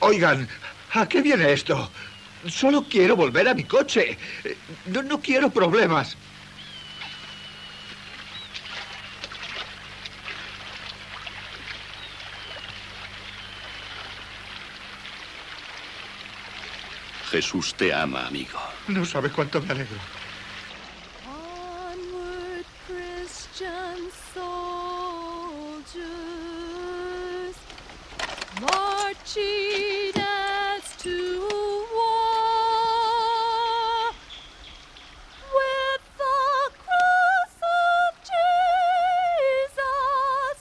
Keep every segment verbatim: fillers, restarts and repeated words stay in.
Oigan, ¿a qué viene esto? Solo quiero volver a mi coche. No, no quiero problemas. Jesús te ama, amigo. No sabes cuánto me alegro. Onward, Christian soldiers, marching as to war, with the cross of Jesus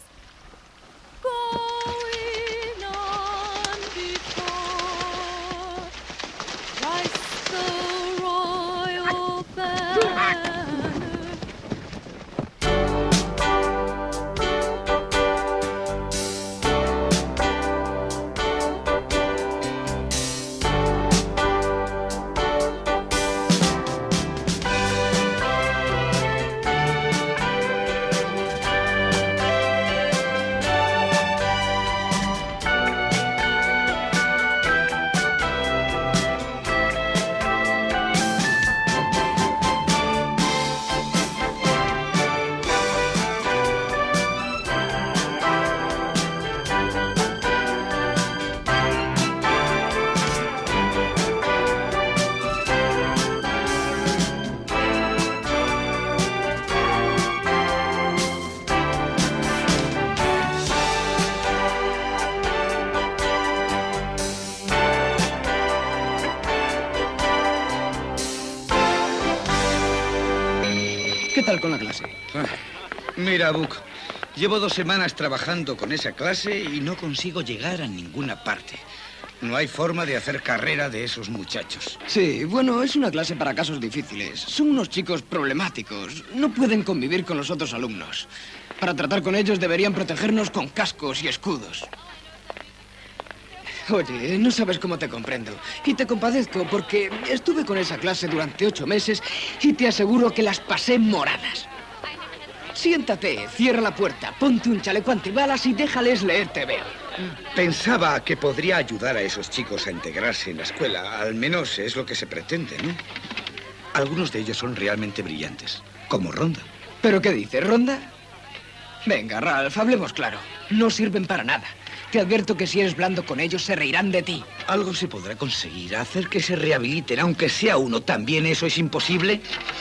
going on before. Rise the royal banner. ¿Qué tal con la clase? Ah, mira, Buck, llevo dos semanas trabajando con esa clase y no consigo llegar a ninguna parte. No hay forma de hacer carrera de esos muchachos. Sí, bueno, es una clase para casos difíciles. Son unos chicos problemáticos. No pueden convivir con los otros alumnos. Para tratar con ellos deberían protegernos con cascos y escudos. Oye, no sabes cómo te comprendo. Y te compadezco porque estuve con esa clase durante ocho meses y te aseguro que las pasé moradas. Siéntate, cierra la puerta, ponte un chaleco antibalas y déjales leer T V O. Pensaba que podría ayudar a esos chicos a integrarse en la escuela. Al menos es lo que se pretende, ¿no? Algunos de ellos son realmente brillantes, como Ronda. ¿Pero qué dices, Ronda? Venga, Ralph, hablemos claro. No sirven para nada. Te advierto que si eres blando con ellos, se reirán de ti. Algo se podrá conseguir, hacer que se rehabiliten, aunque sea uno. ¿También eso es imposible?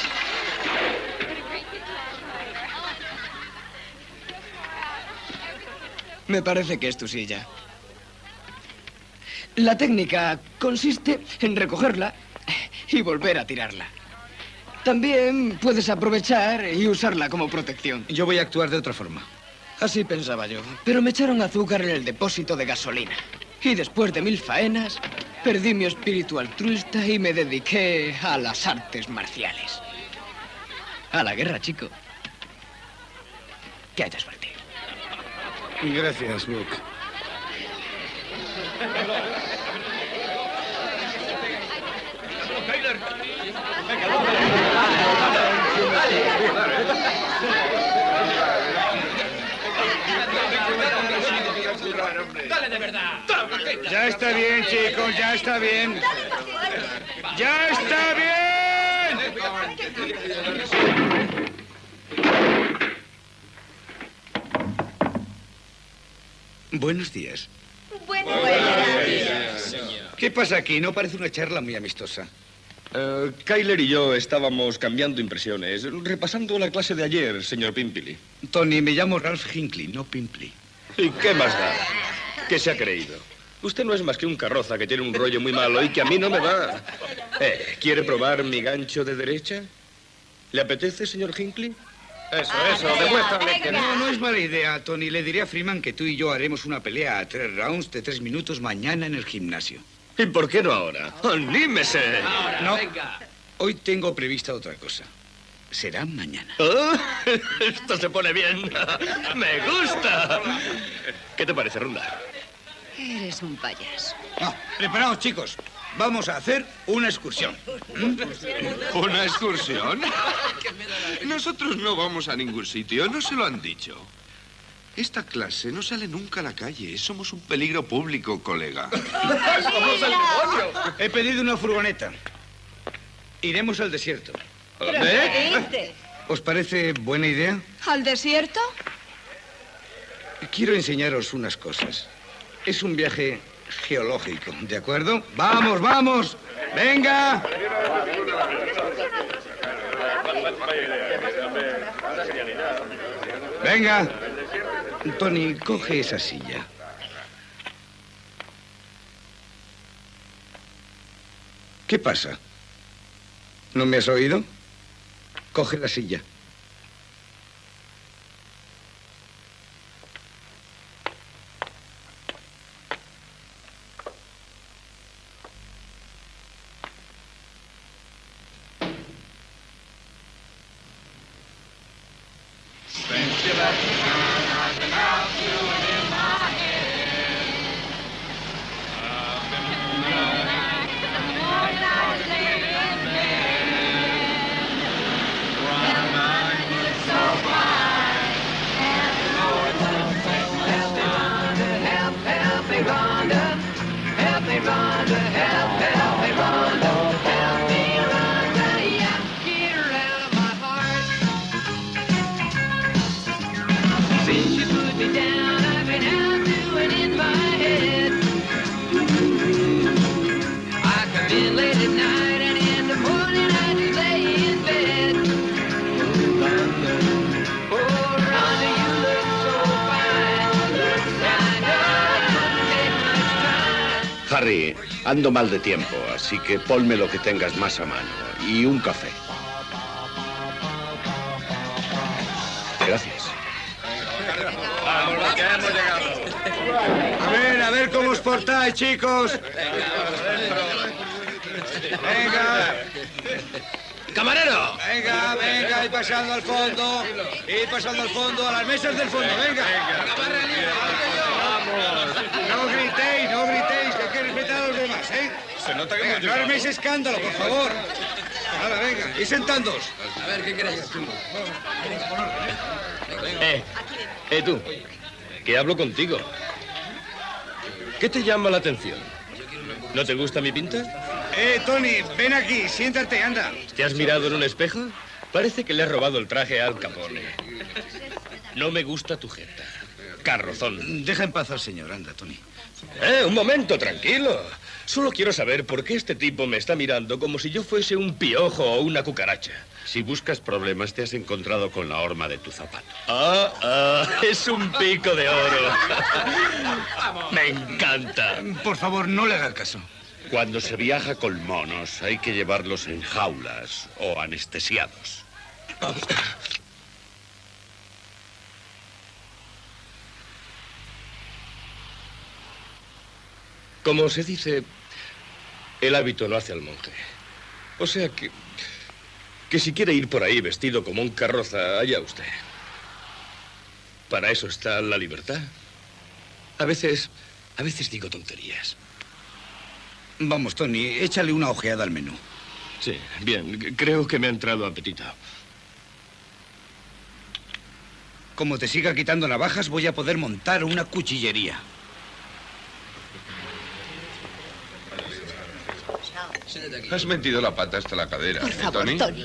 Me parece que es tu silla. La técnica consiste en recogerla y volver a tirarla. También puedes aprovechar y usarla como protección. Yo voy a actuar de otra forma. Así pensaba yo. Pero me echaron azúcar en el depósito de gasolina. Y después de mil faenas, perdí mi espíritu altruista y me dediqué a las artes marciales. A la guerra, chico. Que haya suerte. Gracias, Buck. ¡Dale de verdad! Ya está bien, chicos, ya está bien. ¡Ya está bien! Buenos días. Buenos días. ¿Qué pasa aquí? No parece una charla muy amistosa. Uh, Kyler y yo estábamos cambiando impresiones, repasando la clase de ayer, señor Pimpley. Tony, me llamo Ralph Hinckley, no Pimpley. ¿Y qué más da? ¿Qué se ha creído? Usted no es más que un carroza que tiene un rollo muy malo y que a mí no me va. Eh, ¿quiere probar mi gancho de derecha? ¿Le apetece, señor Hinckley? Eso, eso, demuéstrale que no. No, no es mala idea, Tony. Le diré a Freeman que tú y yo haremos una pelea a tres rounds de tres minutos mañana en el gimnasio. ¿Y por qué no ahora? ¡Anímese! Ahora, No. venga. Hoy tengo prevista otra cosa. Será mañana. Oh, esto se pone bien. ¡Me gusta! ¿Qué te parece, Ronda? Eres un payaso. Ah, preparaos, chicos. Vamos a hacer una excursión. ¿Mm? ¿Una excursión? Nosotros no vamos a ningún sitio, no se lo han dicho. Esta clase no sale nunca a la calle. Somos un peligro público, colega. ¡Somos el demonio! He pedido una furgoneta. Iremos al desierto. ¿Eh? ¿Os parece buena idea? ¿Al desierto? Quiero enseñaros unas cosas. Es un viaje geológico, ¿de acuerdo? ¡Vamos, vamos! ¡Venga! Venga. Tony, coge esa silla. ¿Qué pasa? ¿No me has oído? Coge la silla. Harry, ando mal de tiempo, así que ponme lo que tengas más a mano. Y un café. Gracias. ¡Vamos, que hemos llegado! A ver, a ver cómo os portáis, chicos. Venga. ¡Camarero! Venga, venga, ir pasando al fondo. Ir pasando al fondo, a las mesas del fondo, venga. No gritéis, no gritéis, que hay que respetar a los demás, ¿eh? Se nota que Venga, hemos no llegado. arméis escándalo, por favor. Ahora, venga, y sentándoos. A ver, ¿qué queréis? Eh, eh, tú, que hablo contigo. ¿Qué te llama la atención? ¿No te gusta mi pinta? Eh, Tony, ven aquí, siéntate, anda. ¿Te has mirado en un espejo? Parece que le has robado el traje a Al Capone. No me gusta tu jeta. Carrozón. Deja en paz al señor, anda, Tony. Eh, un momento, tranquilo. Solo quiero saber por qué este tipo me está mirando como si yo fuese un piojo o una cucaracha. Si buscas problemas, te has encontrado con la horma de tu zapato. Ah, ah, es un pico de oro. Me encanta. Por favor, no le haga caso. Cuando se viaja con monos, hay que llevarlos en jaulas o anestesiados. Como se dice, el hábito no hace al monje. O sea que... que si quiere ir por ahí vestido como un carroza, allá usted. Para eso está la libertad. A veces... a veces digo tonterías. Vamos, Tony, échale una ojeada al menú. Sí, bien. Creo que me ha entrado apetito. Como te siga quitando navajas, voy a poder montar una cuchillería. Has metido la pata hasta la cadera, Por ¿eh, favor, Tony? Tony.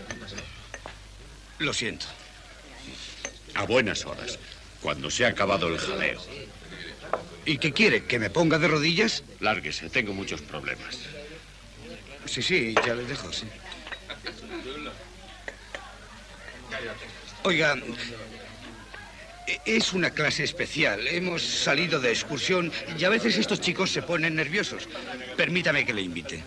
Lo siento. A buenas horas, cuando se ha acabado el jaleo. ¿Y qué quiere? ¿Que me ponga de rodillas? Lárguese, tengo muchos problemas. Sí, sí, ya les dejo, sí. Oiga, e- es una clase especial. Hemos salido de excursión y a veces estos chicos se ponen nerviosos. Permítame que le invite.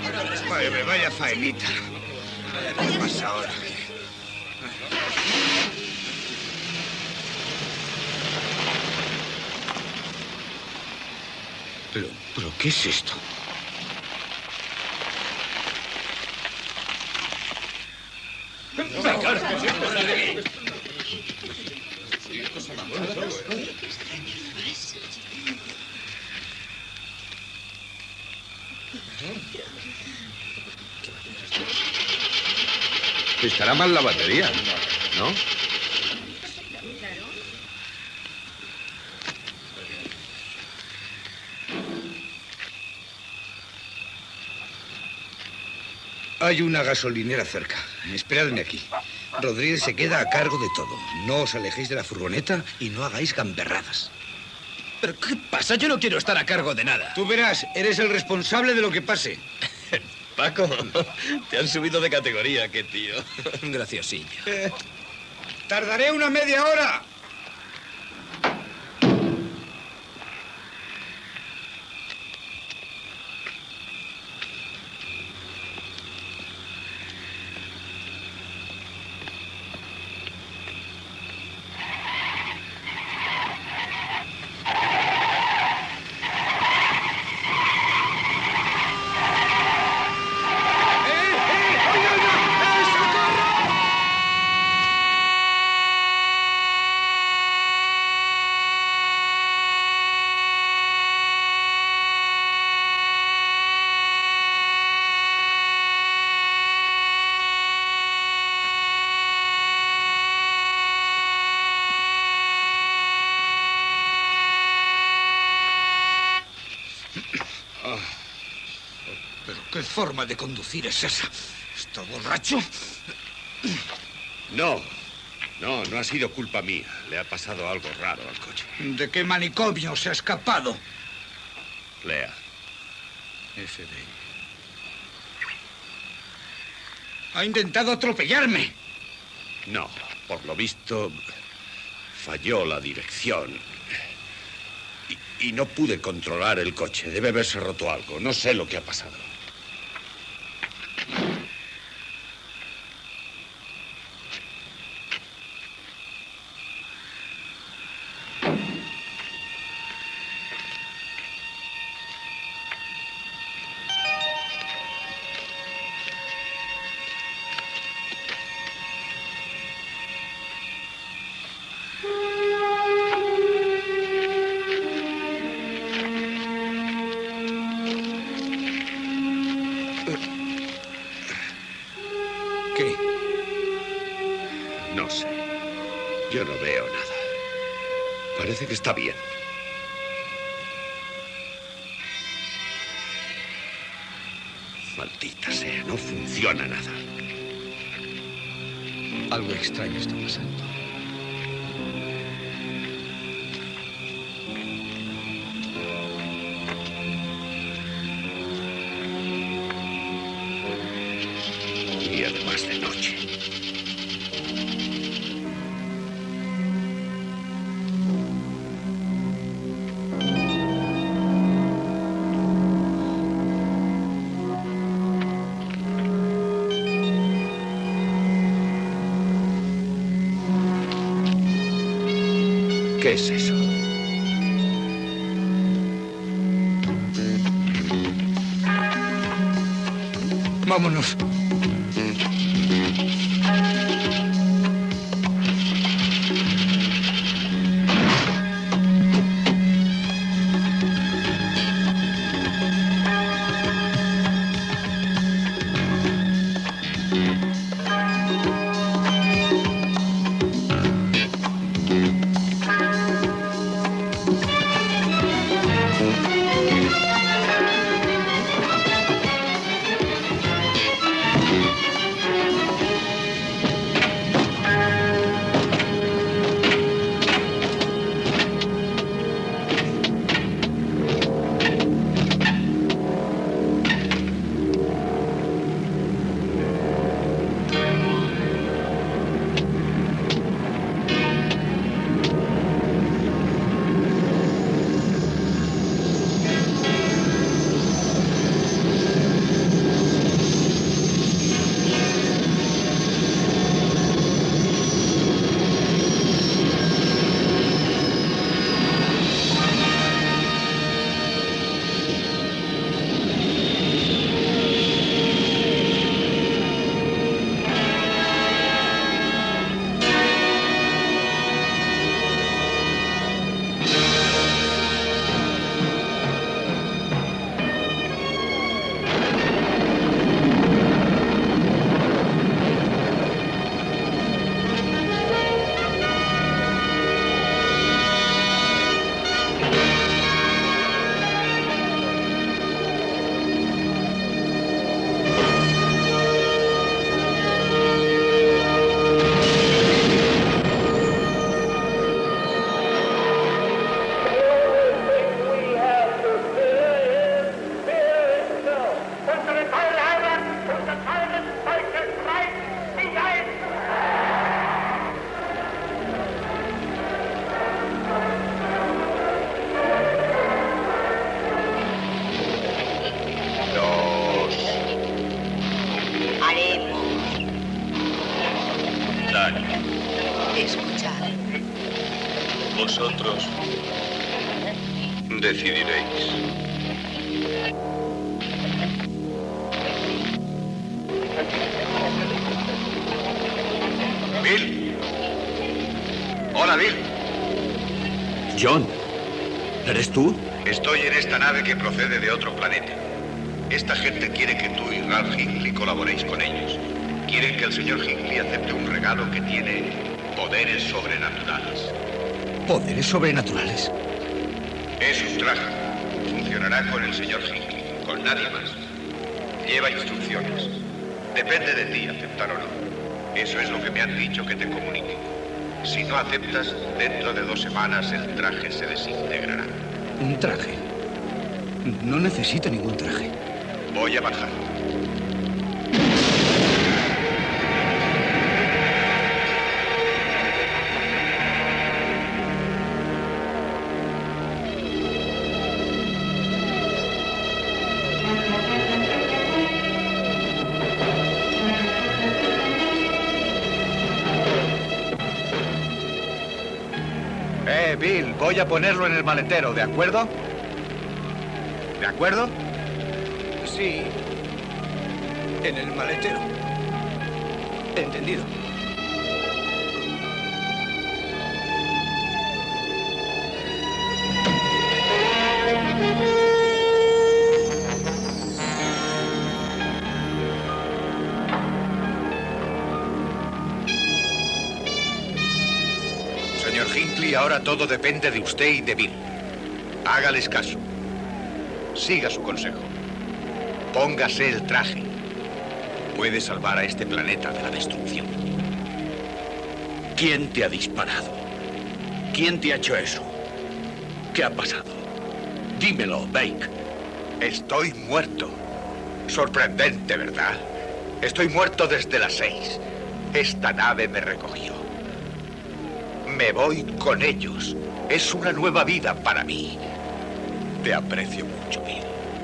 Vaya, vaya faenita. ¿Qué pasa ahora? Pero, pero, ¿qué es esto? Estará mal la batería, ¿no? Hay una gasolinera cerca. Esperadme aquí. Rodríguez se queda a cargo de todo. No os alejéis de la furgoneta y no hagáis gamberradas. ¿Pero qué pasa? Yo no quiero estar a cargo de nada. Tú verás, eres el responsable de lo que pase. Paco, te han subido de categoría, qué tío. Graciosillo. Eh, tardaré una media hora. ¿Qué forma de conducir es esa? ¿Está borracho? No, no, no ha sido culpa mía. Le ha pasado algo raro al coche. ¿De qué manicomio se ha escapado? Lea. F B I. Ha intentado atropellarme. No, por lo visto, falló la dirección. Y, y no pude controlar el coche. Debe haberse roto algo. No sé lo que ha pasado. ¿Qué? No sé. Yo no veo nada. Parece que está bien. Maldita sea, no funciona nada. Algo extraño está pasando. Y además de noche. ¿Qué es eso? Vámonos. Vosotros decidiréis. Bill. Hola, Bill. John, ¿eres tú? Estoy en esta nave que procede de otro planeta. Esta gente quiere que tú y Ralph Hinckley colaboréis con ellos. Quieren que el señor Hinckley acepte un regalo que tiene poderes sobrenaturales. ¿Poderes sobrenaturales? Es un traje. Funcionará con el señor Hinckley, con nadie más. Lleva instrucciones. Depende de ti aceptar o no. Eso es lo que me han dicho que te comunique. Si no aceptas, dentro de dos semanas el traje se desintegrará. ¿Un traje? No necesito ningún traje. Voy a bajar. Eh, Bill, voy a ponerlo en el maletero, ¿de acuerdo? ¿De acuerdo? Sí. En el maletero. Entendido. Señor Hinckley, ahora todo depende de usted y de Bill. Hágales caso. Siga su consejo. Póngase el traje. Puede salvar a este planeta de la destrucción. ¿Quién te ha disparado? ¿Quién te ha hecho eso? ¿Qué ha pasado? Dímelo, Bake. Estoy muerto. Sorprendente, ¿verdad? Estoy muerto desde las seis. Esta nave me recogió. Me voy con ellos. Es una nueva vida para mí. Te aprecio mucho, Bill.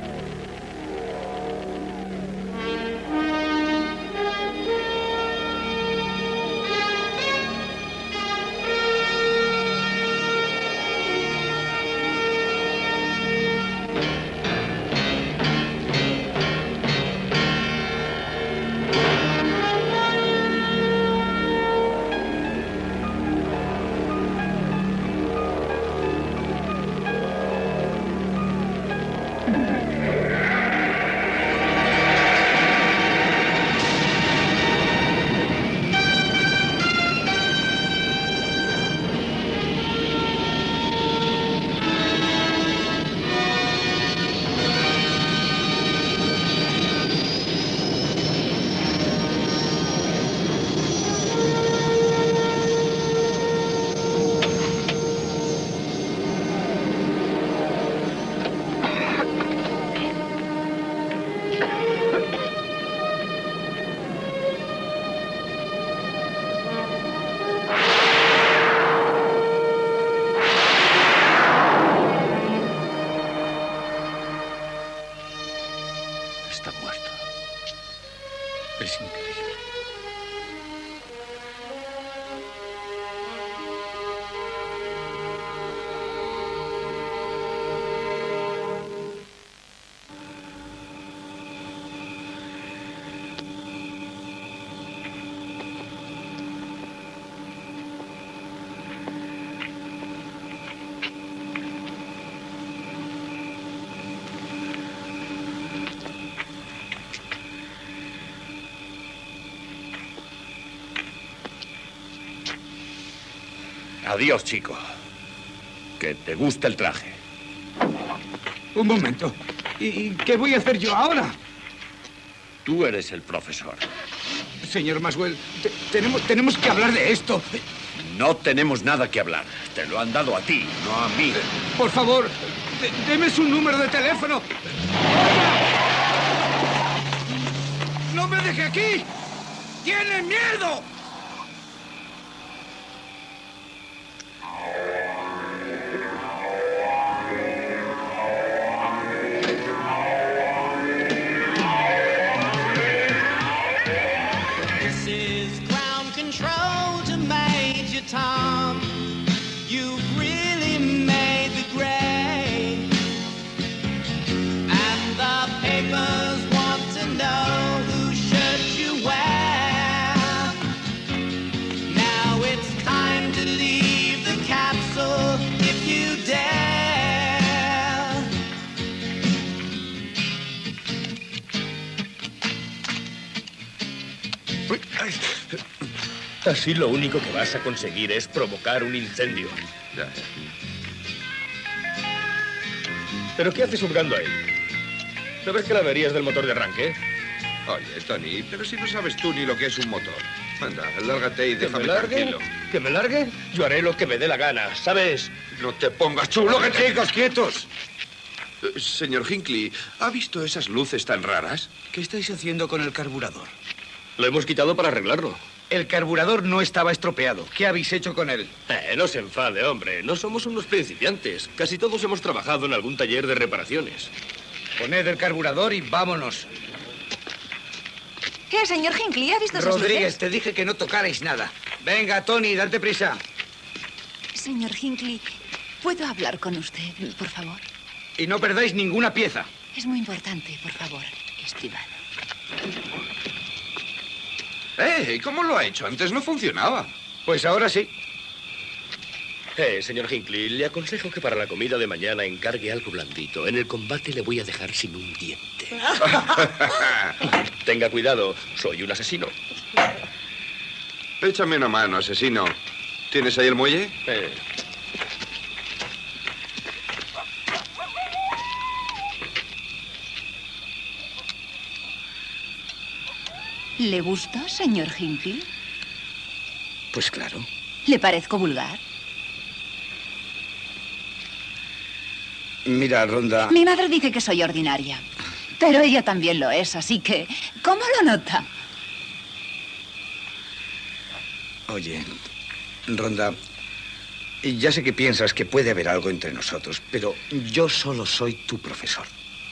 Está muerto. Es increíble. Adiós, chico. Que te guste el traje. Un momento. ¿Y qué voy a hacer yo ahora? Tú eres el profesor. Señor Maxwell, te- tenemos, tenemos que hablar de esto. No tenemos nada que hablar. Te lo han dado a ti, no a mí. Por favor, de- deme su número de teléfono. ¡No me deje aquí! ¡Tiene miedo! This is ground control to Major Tom. You've really Así lo único que vas a conseguir es provocar un incendio. Ya. ¿Pero qué haces hurgando ahí? ¿No ves que la avería es del motor de arranque? Oye, Tony, pero si no sabes tú ni lo que es un motor. Anda, lárgate y ¿Que déjame me largue? tranquilo. ¿Que me largue? Yo haré lo que me dé la gana, ¿sabes? No te pongas chulo, que chicos, quietos. Eh, Señor Hinckley, ¿ha visto esas luces tan raras? ¿Qué estáis haciendo con el carburador? Lo hemos quitado para arreglarlo. El carburador no estaba estropeado. ¿Qué habéis hecho con él? Eh, no se enfade, hombre. No somos unos principiantes. Casi todos hemos trabajado en algún taller de reparaciones. Poned el carburador y vámonos. ¿Qué, señor Hinckley? ¿Ha visto esas Rodríguez, luces? te dije que no tocarais nada. Venga, Tony, date prisa. Señor Hinckley, ¿puedo hablar con usted, por favor? Y no perdáis ninguna pieza. Es muy importante, por favor, estimado. ¡Eh! ¿Cómo lo ha hecho? Antes no funcionaba. Pues ahora sí. Eh, señor Hinckley, le aconsejo que para la comida de mañana encargue algo blandito. En el combate le voy a dejar sin un diente. Tenga cuidado, soy un asesino. Échame una mano, asesino. ¿Tienes ahí el muelle? Eh, ¿Le gusta, señor Hinckley? Pues claro. ¿Le parezco vulgar? Mira, Ronda. Mi madre dice que soy ordinaria, pero ella también lo es, así que, ¿cómo lo nota? Oye, Ronda, ya sé que piensas que puede haber algo entre nosotros, pero yo solo soy tu profesor.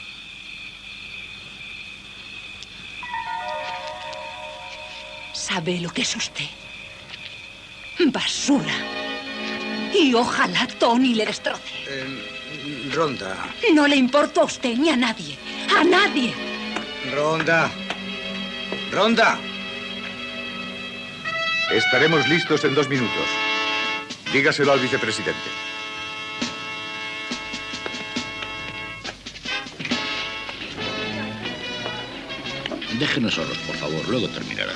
¿Sabe lo que es usted? Basura. Y ojalá Tony le destroce. Eh, Ronda. No le importa a usted ni a nadie. ¡A nadie! Ronda. Ronda. Estaremos listos en dos minutos. Dígaselo al vicepresidente. Déjenos solos, por favor. Luego terminará.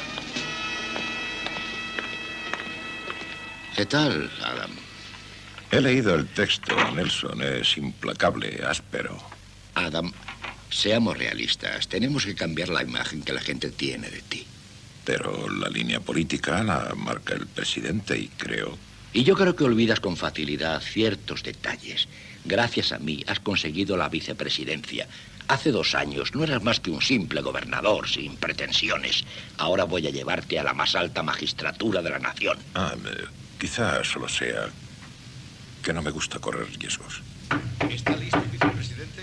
¿Qué tal, Adam? He leído el texto, Nelson. Es implacable, áspero. Adam, seamos realistas. Tenemos que cambiar la imagen que la gente tiene de ti. Pero la línea política la marca el presidente y creo... Y yo creo que olvidas con facilidad ciertos detalles. Gracias a mí has conseguido la vicepresidencia. Hace dos años no eras más que un simple gobernador sin pretensiones. Ahora voy a llevarte a la más alta magistratura de la nación. Ah, eh, quizá solo sea que no me gusta correr riesgos. ¿Está listo, vicepresidente?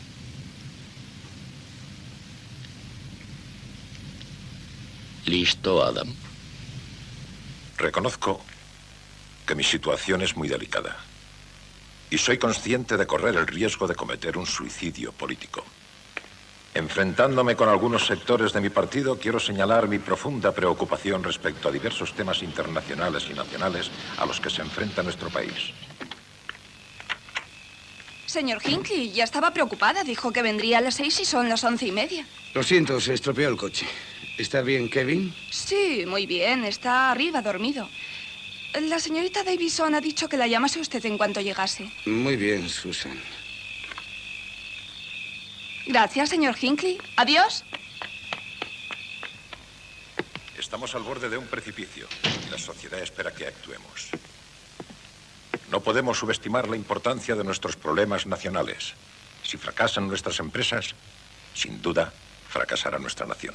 ¿Listo, Adam? Reconozco que mi situación es muy delicada. Y soy consciente de correr el riesgo de cometer un suicidio político. Enfrentándome con algunos sectores de mi partido, quiero señalar mi profunda preocupación respecto a diversos temas internacionales y nacionales a los que se enfrenta nuestro país. Señor Hinckley, ya estaba preocupada. Dijo que vendría a las seis y son las once y media. Lo siento, se estropeó el coche. ¿Está bien, Kevin? Sí, muy bien. Está arriba, dormido. La señorita Davison ha dicho que la llamase usted en cuanto llegase. Muy bien, Susan. Gracias, señor Hinckley. Adiós. Estamos al borde de un precipicio y la sociedad espera que actuemos. No podemos subestimar la importancia de nuestros problemas nacionales. Si fracasan nuestras empresas, sin duda, fracasará nuestra nación.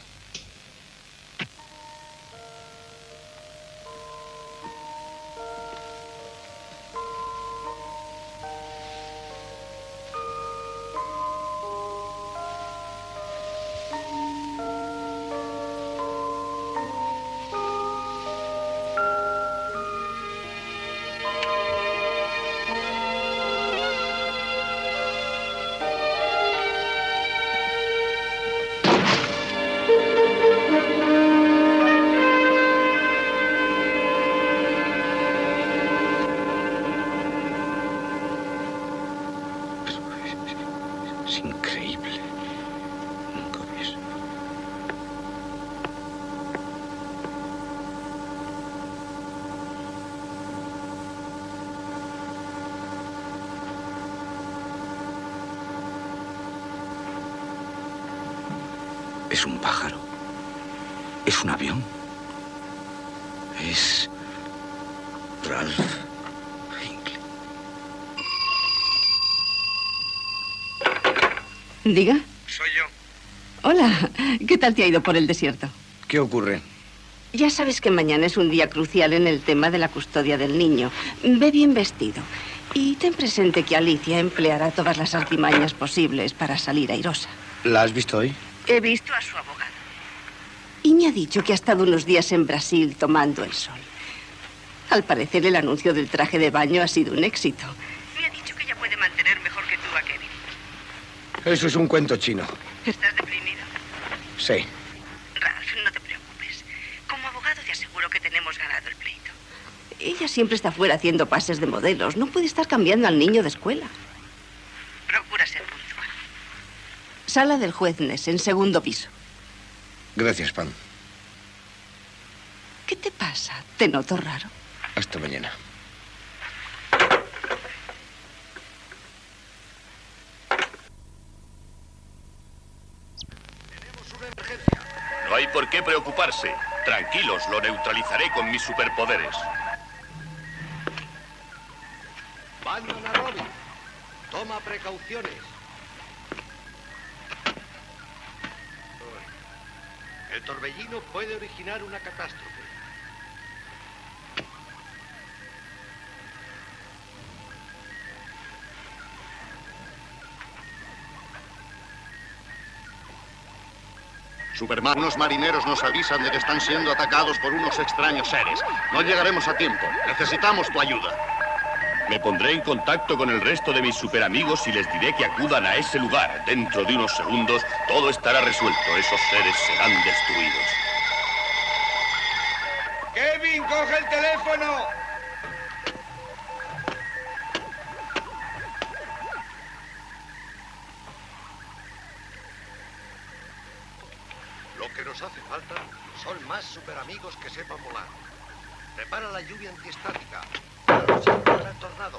Es un pájaro. Es un avión. Es Ralph Hinckley. Diga. Soy yo. Hola, ¿qué tal te ha ido por el desierto? ¿Qué ocurre? Ya sabes que mañana es un día crucial en el tema de la custodia del niño. Ve bien vestido. Y ten presente que Alicia empleará todas las artimañas posibles para salir airosa. ¿La has visto hoy? He visto a su abogado. Y me ha dicho que ha estado unos días en Brasil tomando el sol. Al parecer, el anuncio del traje de baño ha sido un éxito. Me ha dicho que ella puede mantener mejor que tú a Kevin. Eso es un cuento chino. ¿Estás deprimido? Sí. Ralph, no te preocupes. Como abogado te aseguro que tenemos ganado el pleito. Ella siempre está fuera haciendo pases de modelos. No puede estar cambiando al niño de escuela. Procura ser puntual. Sala del juez Ness, en segundo piso. Gracias, Pam. ¿Qué te pasa? Te noto raro. Hasta mañana. No hay por qué preocuparse. Tranquilos, lo neutralizaré con mis superpoderes. Baño anaeróbico. Toma precauciones. El torbellino puede originar una catástrofe. Superman, unos marineros nos avisan de que están siendo atacados por unos extraños seres. No llegaremos a tiempo. Necesitamos tu ayuda. Me pondré en contacto con el resto de mis superamigos y les diré que acudan a ese lugar. Dentro de unos segundos, todo estará resuelto. Esos seres serán destruidos. ¡Kevin, coge el teléfono! Lo que nos hace falta son más superamigos que sepan volar. Prepara la lluvia antiestática. La lucha contra el tornado.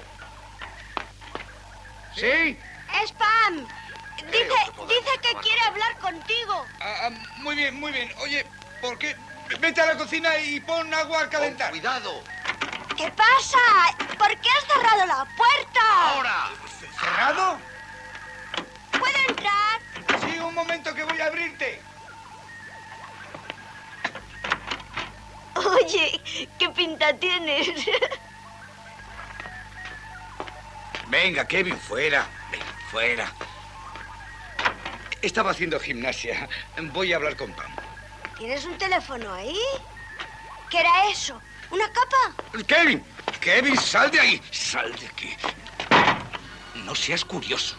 ¿Sí? Es Pam. Dice, dice que quiere hablar contigo. Ah, ah, muy bien, muy bien. Oye, ¿por qué? Vete a la cocina y pon agua a calentar. Con cuidado. ¿Qué pasa? ¿Por qué has cerrado la puerta? ¡Ahora! ¿Cerrado? ¿Puedo entrar? Sí, un momento que voy a abrirte. Oye, ¿qué pinta tienes? Venga, Kevin, fuera. Ven, fuera. Estaba haciendo gimnasia. Voy a hablar con Pam. ¿Tienes un teléfono ahí? ¿Qué era eso? ¿Una capa? Kevin, Kevin, sal de ahí. Sal de aquí. No seas curioso.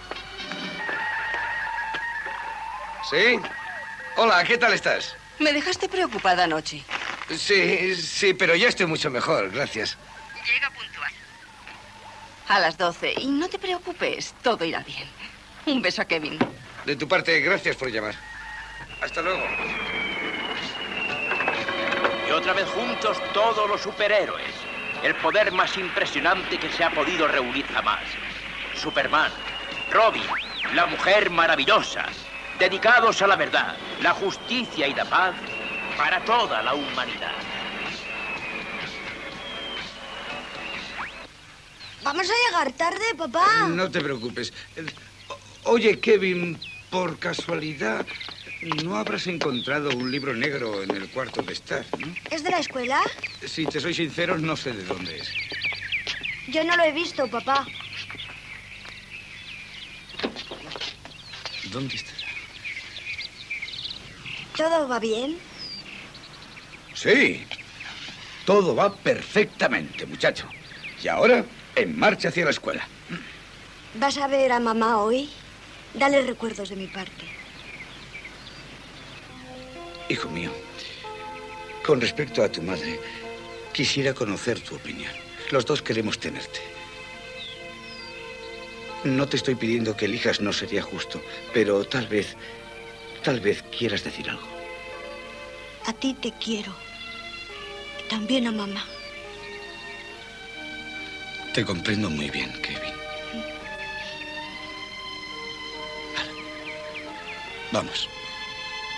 ¿Sí? Hola, ¿qué tal estás? Me dejaste preocupada anoche. Sí, sí, pero ya estoy mucho mejor, gracias. Llega puntual. A las doce. Y no te preocupes, todo irá bien. Un beso a Kevin. De tu parte, gracias por llamar. Hasta luego. Y otra vez juntos todos los superhéroes. El poder más impresionante que se ha podido reunir jamás. Superman, Robin, la Mujer Maravillosa. Dedicados a la verdad, la justicia y la paz para toda la humanidad. Vamos a llegar tarde, papá. No te preocupes. Oye, Kevin, por casualidad, ¿no habrás encontrado un libro negro en el cuarto de estar, no? ¿Es de la escuela? Si te soy sincero, no sé de dónde es. Yo no lo he visto, papá. ¿Dónde está? ¿Todo va bien? Sí. Todo va perfectamente, muchacho. Y ahora, en marcha hacia la escuela. ¿Vas a ver a mamá hoy? Dale recuerdos de mi parte. Hijo mío, con respecto a tu madre, quisiera conocer tu opinión. Los dos queremos tenerte. No te estoy pidiendo que elijas, no sería justo, pero tal vez, tal vez quieras decir algo. A ti te quiero. Y también a mamá. Te comprendo muy bien, Kevin. Vale. Vamos.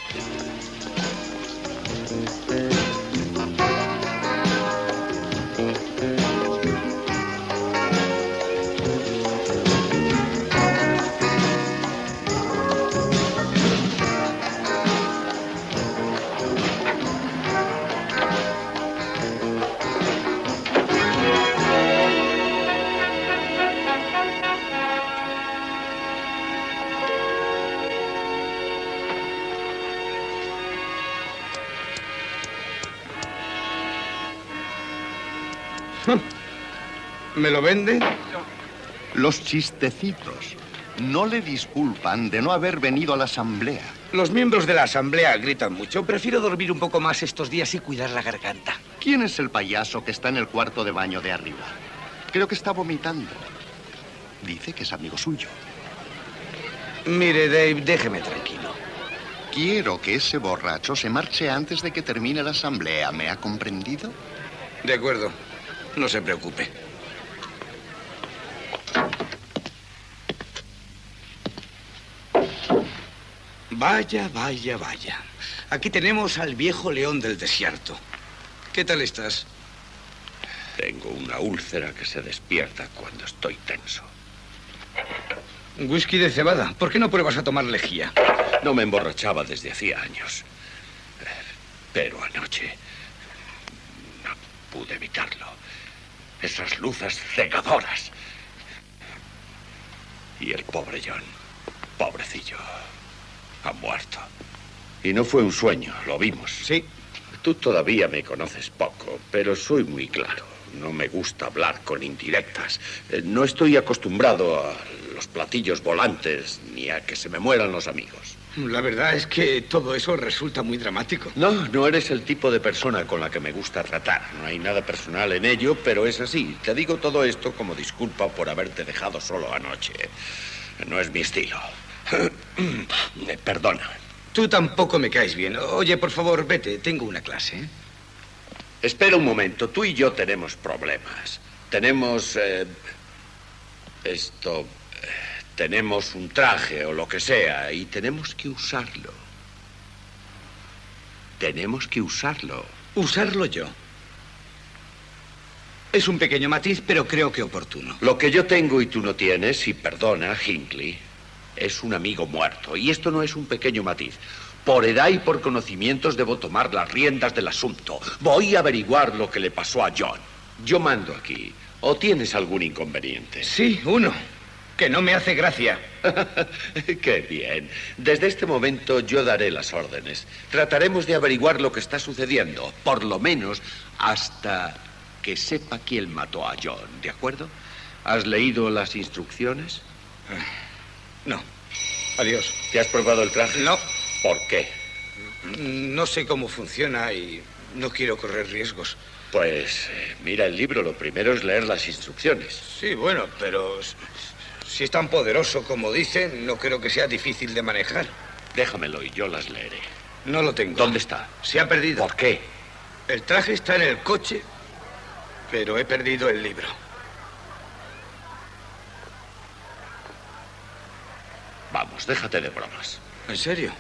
¿Me lo vende? Los chistecitos no le disculpan de no haber venido a la asamblea. Los miembros de la asamblea gritan mucho. Prefiero dormir un poco más estos días y cuidar la garganta. ¿Quién es el payaso que está en el cuarto de baño de arriba? Creo que está vomitando. Dice que es amigo suyo. Mire, Dave, déjeme tranquilo. Quiero que ese borracho se marche antes de que termine la asamblea. ¿Me ha comprendido? De acuerdo. No se preocupe. Vaya, vaya, vaya. Aquí tenemos al viejo león del desierto. ¿Qué tal estás? Tengo una úlcera que se despierta cuando estoy tenso. Whisky de cebada. ¿Por qué no pruebas a tomar lejía? No me emborrachaba desde hacía años. Pero anoche no pude evitarlo. Esas luces cegadoras. Y el pobre John, pobrecillo, ha muerto. Y no fue un sueño, lo vimos. Sí. Tú todavía me conoces poco, pero soy muy claro. No me gusta hablar con indirectas. Eh, No estoy acostumbrado a los platillos volantes ni a que se me mueran los amigos. La verdad es que todo eso resulta muy dramático. No, no eres el tipo de persona con la que me gusta tratar. No hay nada personal en ello, pero es así. Te digo todo esto como disculpa por haberte dejado solo anoche. No es mi estilo. Eh, Perdona. Tú tampoco me caes bien. Oye, por favor, vete. Tengo una clase. ¿eh? Espera un momento. Tú y yo tenemos problemas. Tenemos... eh, esto... eh, tenemos un traje o lo que sea y tenemos que usarlo. Tenemos que usarlo. Usarlo yo. Es un pequeño matiz, pero creo que oportuno. Lo que yo tengo y tú no tienes, y perdona, Hinckley, es un amigo muerto. Y esto no es un pequeño matiz. Por edad y por conocimientos debo tomar las riendas del asunto. Voy a averiguar lo que le pasó a John. Yo mando aquí. ¿O tienes algún inconveniente? Sí, uno. Que no me hace gracia. Qué bien. Desde este momento yo daré las órdenes. Trataremos de averiguar lo que está sucediendo. Por lo menos hasta que sepa quién mató a John. ¿De acuerdo? ¿Has leído las instrucciones? No. Adiós. ¿Te has probado el traje? No. ¿Por qué? No sé cómo funciona y no quiero correr riesgos. Pues eh, mira el libro. Lo primero es leer las instrucciones. Sí, bueno, pero si es tan poderoso como dicen, no creo que sea difícil de manejar. Déjamelo y yo las leeré. No lo tengo. ¿Dónde está? Se ha perdido. ¿Por qué? El traje está en el coche, pero he perdido el libro. Vamos, déjate de bromas. ¿En serio?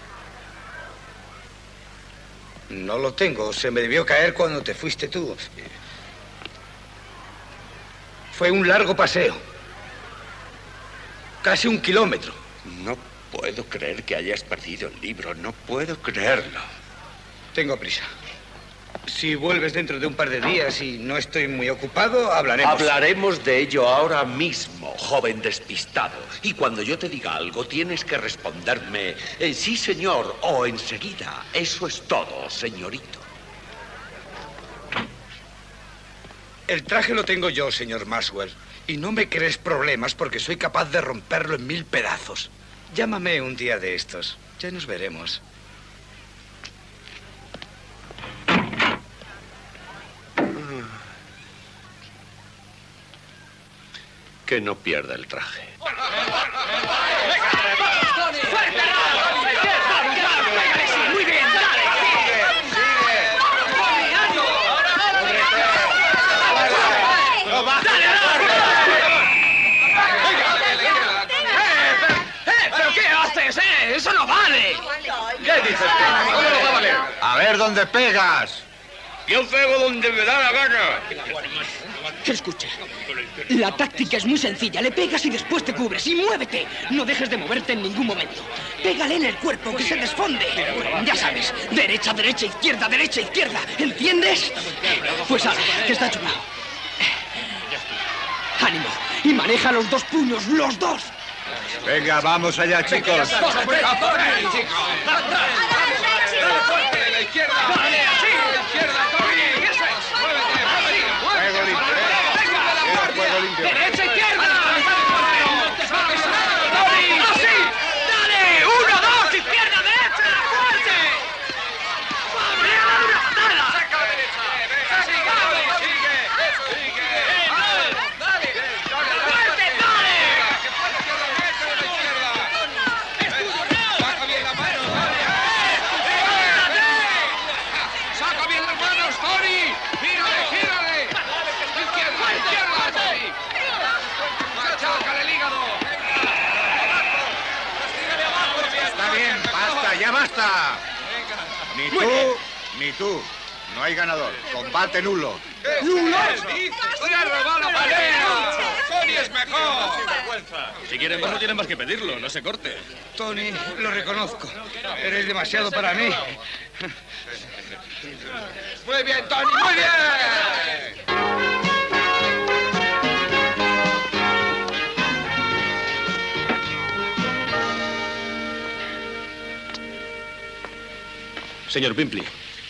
No lo tengo. Se me debió caer cuando te fuiste tú. Fue un largo paseo. Casi un kilómetro. No puedo creer que hayas perdido el libro. No puedo creerlo. Tengo prisa. Si vuelves dentro de un par de días y no estoy muy ocupado, hablaremos. Hablaremos de ello ahora mismo, joven despistado. Y cuando yo te diga algo, tienes que responderme eh, sí, señor, o enseguida. Eso es todo, señorito. El traje lo tengo yo, señor Maxwell. Y no me crees problemas porque soy capaz de romperlo en mil pedazos. Llámame un día de estos. Ya nos veremos. Que no pierda el traje. Muy bien, dale. ¡Eh, pero qué haces, eh! ¡Eso no vale! ¿Qué dices tú? ver dónde pegas. Yo pego donde me da la gana. Escucha, la táctica es muy sencilla. Le pegas y después te cubres. Y muévete. No dejes de moverte en ningún momento. Pégale en el cuerpo, que se desfonde. Ya sabes, derecha, derecha, izquierda, derecha, izquierda. ¿Entiendes? Pues ahora, que está chupado. ¡Ánimo! Y maneja los dos puños, los dos. Venga, vamos allá, chicos. ¡A por él, a por él, chicos! ¡Fuerte, la izquierda! ¡Vale, así! ¡La izquierda, Tony! ¡Eso es! ¡Muévete! Fuego limpio. ¡Venga! Fuego limpio. ¡Derecha, izquierda! ¡Tony! ¡Así! ¡Dale! ¡Uno, dos! ¡Izquierda, derecha! ¡Fuerte! ¡Vamos! ¡Dale una patada! ¡Saca la derecha! ¡Sigue! ¡Sigue! ¡Sigue! ¡Dale! ¡Fuerte, dale! ¡Que fuerte a la derecha y a la izquierda! ¡Saca bien las manos, dale! ¡Saca bien las manos, Tony! ¡Gírale, gírale! ¡Izquierda, izquierda, Tony! ¡Machaca el hígado! Está bien, basta, ya basta. Ni tú, ni tú. No hay ganador. Combate nulo. ¡Nulo! ¡Se ha robado la pelea! ¡Tony es mejor! ¡Sin vergüenza! Si quiere más, no tiene más que pedirlo. No se corte. Tony, lo reconozco. Eres demasiado para mí. ¡Muy bien, Tony! ¡Muy bien! Señor Pimpley.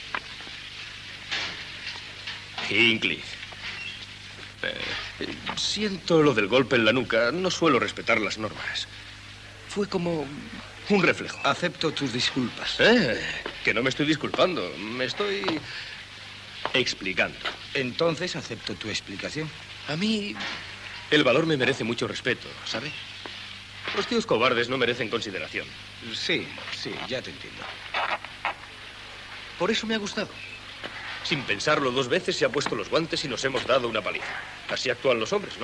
Hinckley. Eh, siento lo del golpe en la nuca. No suelo respetar las normas. Fue como un reflejo. Acepto tus disculpas. Eh, que no me estoy disculpando. Me estoy explicando. Entonces acepto tu explicación. A mí el valor me merece mucho respeto, ¿sabe? Los tíos cobardes no merecen consideración. Sí, sí, ya te entiendo. Por eso me ha gustado. Sin pensarlo dos veces se ha puesto los guantes y nos hemos dado una paliza. Así actúan los hombres, ¿no?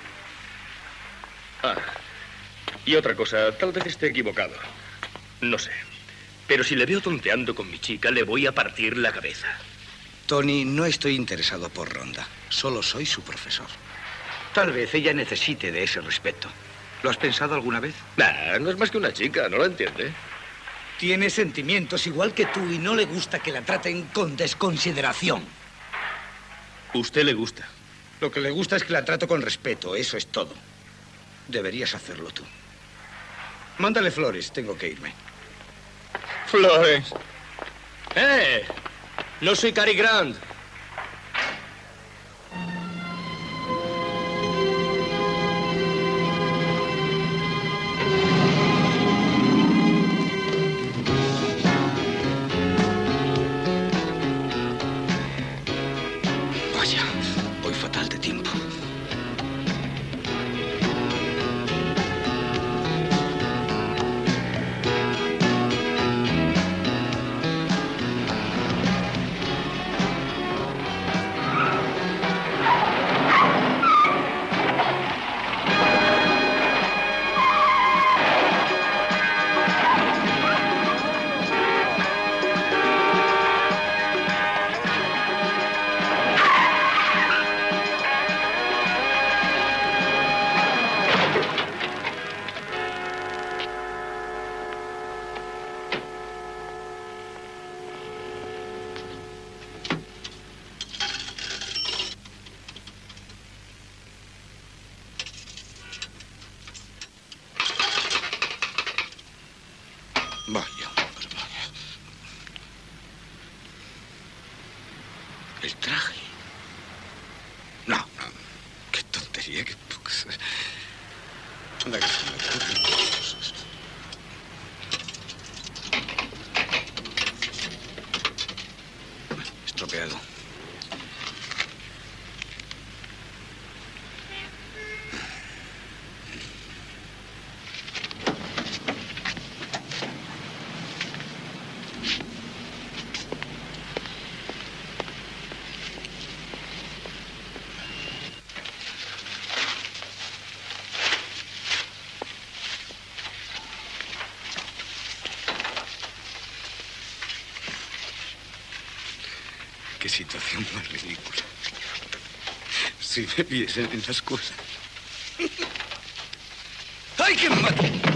Ah, y otra cosa, tal vez esté equivocado. No sé. Pero si le veo tonteando con mi chica, le voy a partir la cabeza. Tony, no estoy interesado por Ronda. Solo soy su profesor. Tal vez ella necesite de ese respeto. ¿Lo has pensado alguna vez? Nah, no es más que una chica, ¿no lo entiende? Tiene sentimientos igual que tú y no le gusta que la traten con desconsideración. Usted le gusta. Lo que le gusta es que la trato con respeto, eso es todo. Deberías hacerlo tú. Mándale flores, tengo que irme. Flores. ¡Eh! No soy Cary Grant. Vaya, voy fatal de tiempo. Vaya, hombre, vaya. El traje. No, no. Qué tontería, qué pocas. Anda que se me ocurren cosas. Estropeado. Qué situación más ridícula. Si me viesen en las cosas. ¡Ay, qué mal!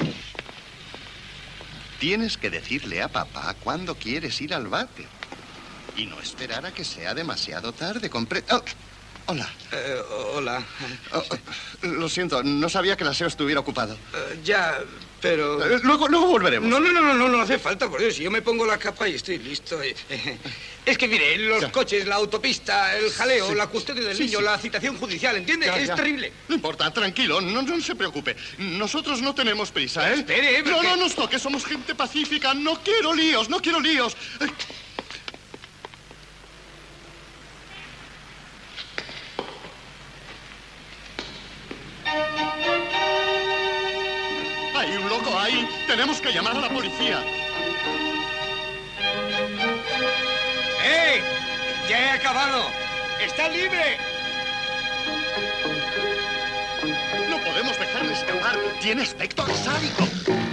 Tienes que decirle a papá cuándo quieres ir al bate. Y no esperar a que sea demasiado tarde. Compre... Oh, hola. Eh, hola. Oh, oh, lo siento, no sabía que el aseo estuviera ocupado. Uh, ya, pero... Eh, luego, luego volveremos. No, no, no, no, no, no hace falta, por Dios. Si yo me pongo la capa y estoy listo. Eh, eh. Es que, mire, los ya. coches, la autopista, el jaleo, sí. la custodia del sí, niño, sí. la citación judicial, ¿entiende? Ya, es ya. terrible. No importa, tranquilo, no, no se preocupe. Nosotros no tenemos prisa, ¿eh? Espere, No, no nos toque, somos gente pacífica. No quiero líos, no quiero líos. Eh. Hay un loco ahí. Tenemos que llamar a la policía. ¡Eh! ¡Ya he acabado! ¡Está libre! No podemos dejarle escapar. Tiene aspecto de sádico.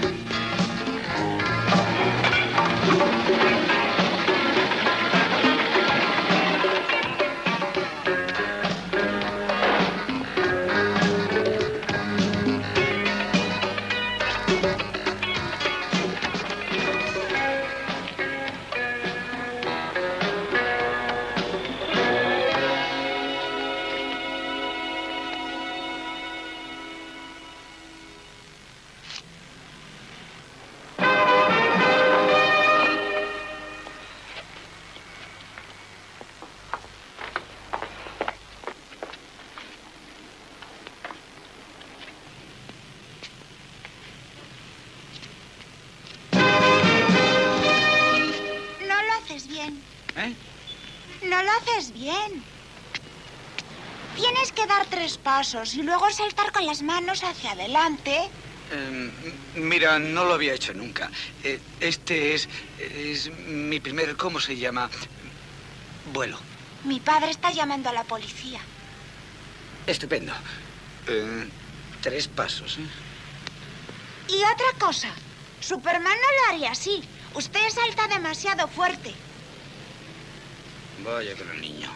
Pasos y luego saltar con las manos hacia adelante. Eh, mira, no lo había hecho nunca. Eh, este es, es mi primer, ¿cómo se llama? Vuelo. Mi padre está llamando a la policía. Estupendo. Eh, tres pasos, ¿eh? Y otra cosa, Superman no lo haría así. Usted salta demasiado fuerte. Vaya con el niño.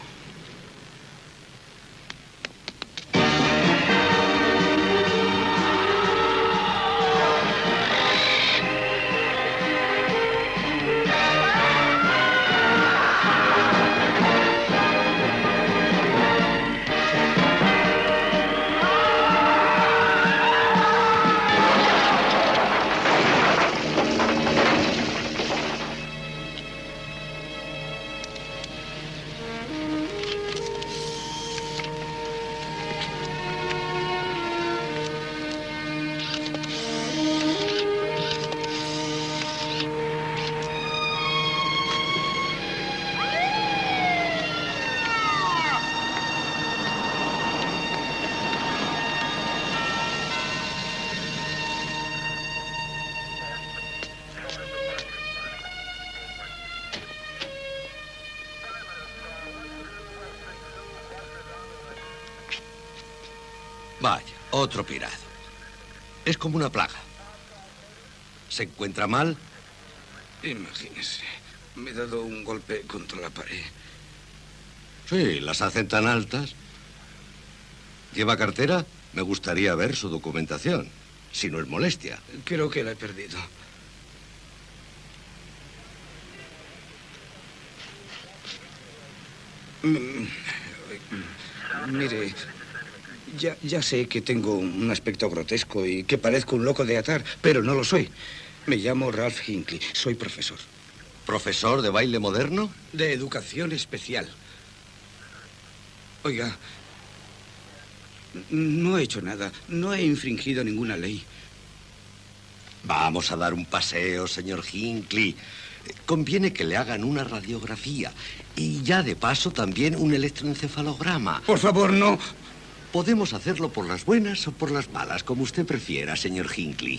Vaya, otro pirado. Es como una plaga. ¿Se encuentra mal? Imagínese, me he dado un golpe contra la pared. Sí, las hacen tan altas. ¿Lleva cartera? Me gustaría ver su documentación, si no es molestia. Creo que la he perdido. Mire, ya, ya sé que tengo un aspecto grotesco y que parezco un loco de atar, pero no lo soy. Me llamo Ralph Hinckley, soy profesor. ¿Profesor de baile moderno? De educación especial. Oiga, no he hecho nada, no he infringido ninguna ley. Vamos a dar un paseo, señor Hinckley. Conviene que le hagan una radiografía y ya de paso también un electroencefalograma. Por favor, no. Podemos hacerlo por las buenas o por las malas, como usted prefiera, señor Hinckley.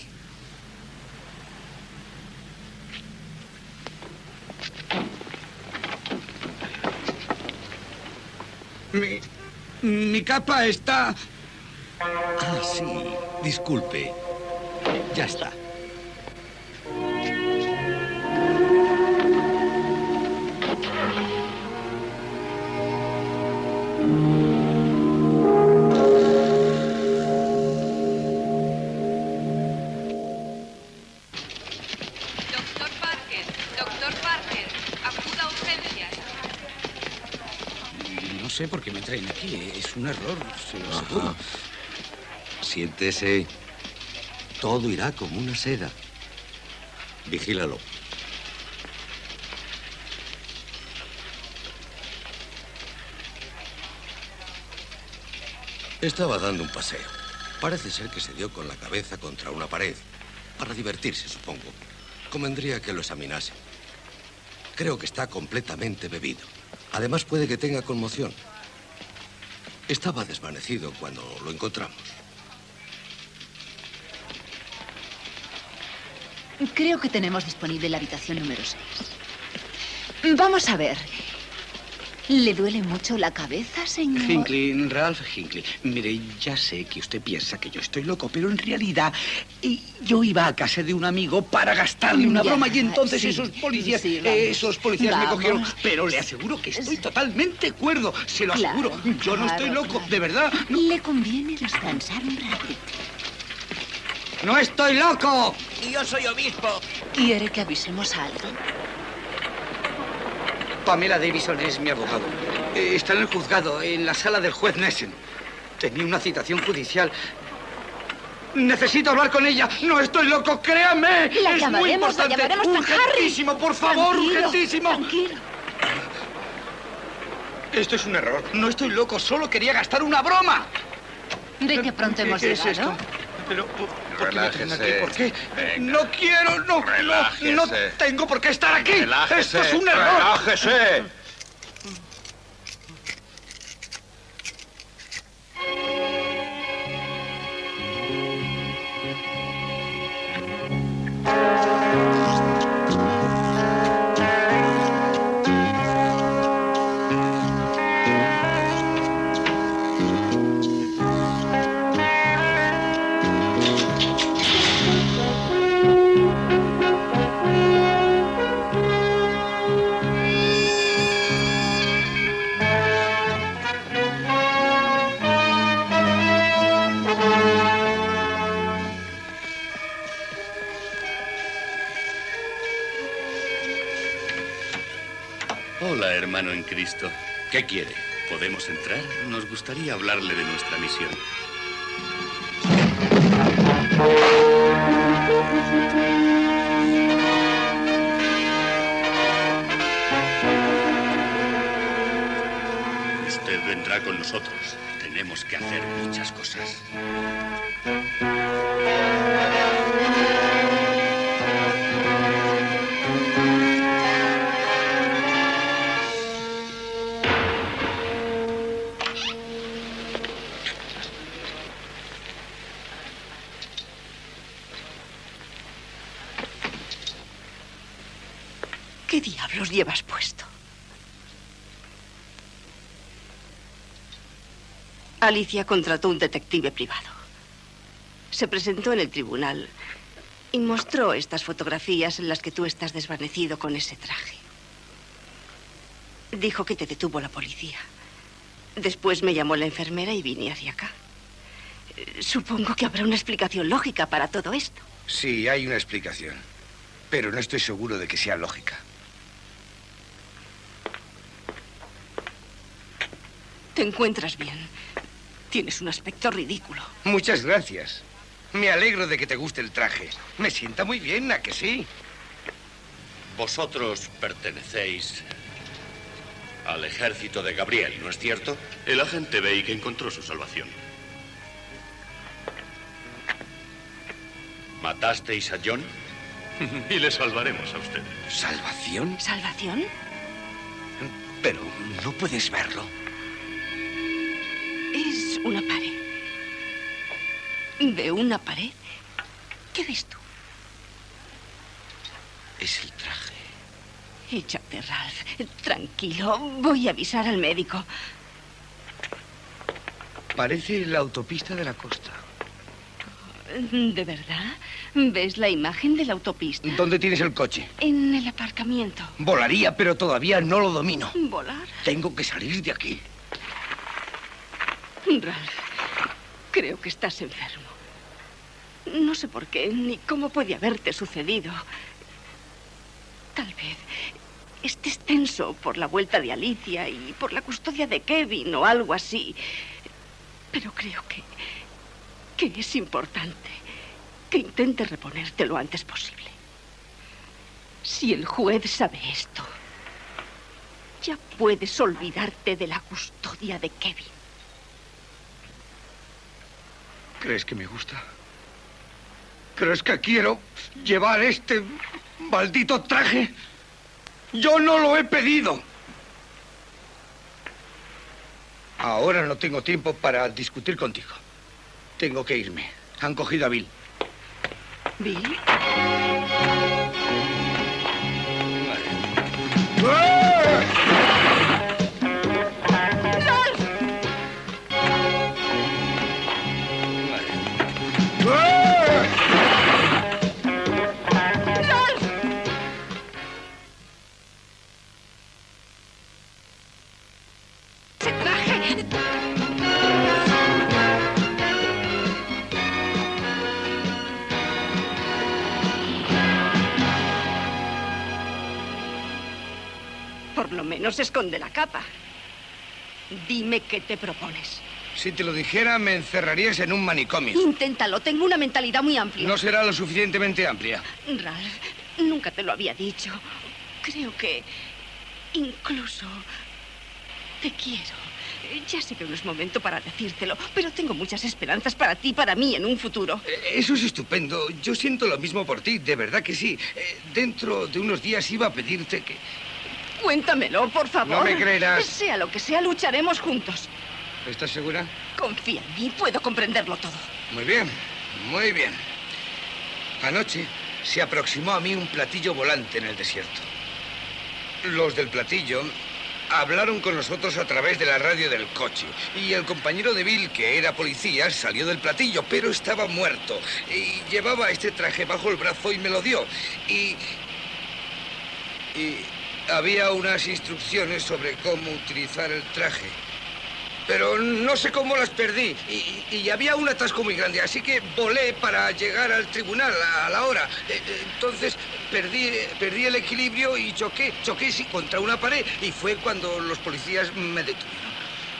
Mi, mi capa está... Ah, sí. Disculpe. Ya está. sé por qué me traen aquí. Es un error, se lo aseguro. Siéntese. Todo irá como una seda. Vigílalo. Estaba dando un paseo. Parece ser que se dio con la cabeza contra una pared. Para divertirse, supongo. Convendría que lo examinase. Creo que está completamente bebido. Además, puede que tenga conmoción. Estaba desvanecido cuando lo encontramos. Creo que tenemos disponible la habitación número seis. Vamos a ver. ¿Le duele mucho la cabeza, señor? Hinckley, Ralph Hinckley. Mire, ya sé que usted piensa que yo estoy loco, pero en realidad y yo iba a casa de un amigo para gastarle una Ya, broma y entonces sí, esos policías, sí, vamos. esos policías me Vamos. cogieron. Pero le aseguro que estoy totalmente cuerdo, se lo Claro, aseguro. Yo no estoy claro, loco, claro. de verdad. Le conviene descansar un ratito. ¡No estoy loco! Y yo soy obispo. ¿Quiere que avisemos a alguien? Pamela Davison es mi abogado. Eh, está en el juzgado, en la sala del juez Nessen. Tenía una citación judicial. Necesito hablar con ella. No estoy loco, créame. La es muy llamaremos, la importante. llamaremos, Harry. Urgentísimo, por favor, Tranquilo, urgentísimo. Tranquilo. Esto es un error. No estoy loco, solo quería gastar una broma. ¿De qué pronto hemos ¿Qué es llegado? esto? Pero, ¿por, por qué me traen aquí? Relájese. ¿Por qué? Venga. No quiero, no, Relájese. no, no tengo por qué estar aquí. Relájese. Esto es un error. Relájese. Hola, hermano en Cristo. ¿Qué quiere? ¿Podemos entrar? Nos gustaría hablarle de nuestra misión. Usted vendrá con nosotros. Tenemos que hacer muchas cosas. ¿Qué diablos llevas puesto? Alicia contrató un detective privado. Se presentó en el tribunal y mostró estas fotografías en las que tú estás desvanecido con ese traje. Dijo que te detuvo la policía. Después me llamó la enfermera y vine hacia acá. Eh, Supongo que habrá una explicación lógica para todo esto. Sí, hay una explicación. Pero no estoy seguro de que sea lógica. ¿Te encuentras bien? Tienes un aspecto ridículo. Muchas gracias. Me alegro de que te guste el traje. Me sienta muy bien, ¿a que sí? Vosotros pertenecéis al ejército de Gabriel, ¿no es cierto? El agente Bake encontró su salvación. ¿Matasteis a John? Y le salvaremos a usted. ¿Salvación? ¿Salvación? Pero no puedes verlo. Es una pared. ¿Veo una pared? ¿Qué ves tú? Es el traje. Échate, Ralph. Tranquilo. Voy a avisar al médico. Parece la autopista de la costa. ¿De verdad? ¿Ves la imagen de la autopista? ¿Dónde tienes el coche? En el aparcamiento. Volaría, pero todavía no lo domino. ¿Volar? Tengo que salir de aquí. Ralph, creo que estás enfermo. No sé por qué ni cómo puede haberte sucedido. Tal vez estés tenso por la vuelta de Alicia y por la custodia de Kevin o algo así. Pero creo que, que es importante que intentes reponerte lo antes posible. Si el juez sabe esto, ya puedes olvidarte de la custodia de Kevin. ¿Crees que me gusta? ¿Crees que quiero llevar este maldito traje? ¡Yo no lo he pedido! Ahora no tengo tiempo para discutir contigo. Tengo que irme. Han cogido a Bill. ¿Bill? Por lo menos esconde la capa. Dime qué te propones. Si te lo dijera, me encerrarías en un manicomio. Inténtalo, tengo una mentalidad muy amplia. No será lo suficientemente amplia. Ralph, nunca te lo había dicho. Creo que incluso te quiero. Ya sé que no es momento para decírtelo, pero tengo muchas esperanzas para ti y para mí en un futuro. Eso es estupendo. Yo siento lo mismo por ti, de verdad que sí. Eh, dentro de unos días iba a pedirte que... Cuéntamelo, por favor. No me creerás. Sea lo que sea, lucharemos juntos. ¿Estás segura? Confía en mí, puedo comprenderlo todo. Muy bien, muy bien. Anoche se aproximó a mí un platillo volante en el desierto. Los del platillo hablaron con nosotros a través de la radio del coche. Y el compañero de Bill, que era policía, salió del platillo, pero estaba muerto. Y llevaba este traje bajo el brazo y me lo dio. Y... Y había unas instrucciones sobre cómo utilizar el traje. Pero no sé cómo las perdí. Y, y había un atasco muy grande, así que volé para llegar al tribunal a la hora. Entonces perdí, perdí el equilibrio y choqué, choqué sí, contra una pared. Y fue cuando los policías me detuvieron.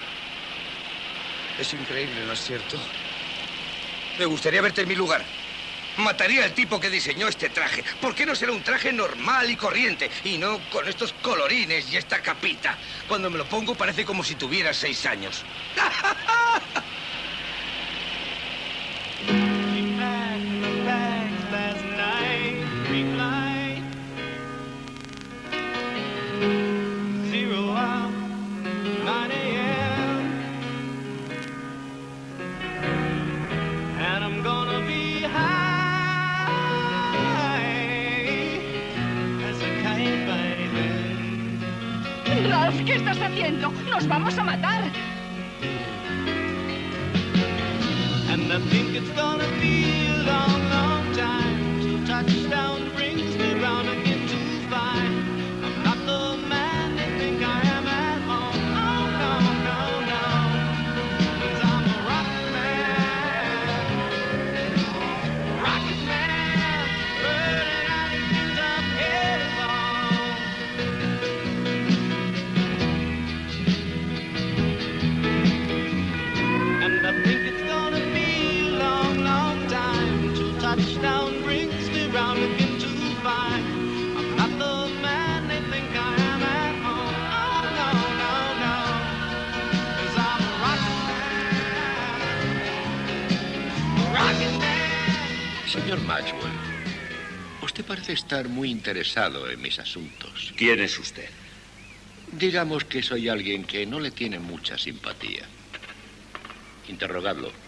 Es increíble, ¿no es cierto? Me gustaría verte en mi lugar. Mataría al tipo que diseñó este traje. ¿Por qué no será un traje normal y corriente? Y no con estos colorines y esta capita. Cuando me lo pongo parece como si tuviera seis años. Ralph, ¿qué estás haciendo? ¡Nos vamos a matar! And I think it's gonna be a long, long time till touchdown brings me round again to find I'm not the man they think I am at home. Oh, no, no, no, 'cause I'm a rocket man, rocket man, burning out the things I'm headed for. And I think it's gonna be a long, long time till touchdown brings me round again to find I'm not the man they think I am at home. Oh, no, no, no, 'cause I'm a rocket man, rocket man. Señor Maxwell, usted parece estar muy interesado en mis asuntos. ¿Quién es usted? Digamos que soy alguien que no le tiene mucha simpatía. Interrogadlo.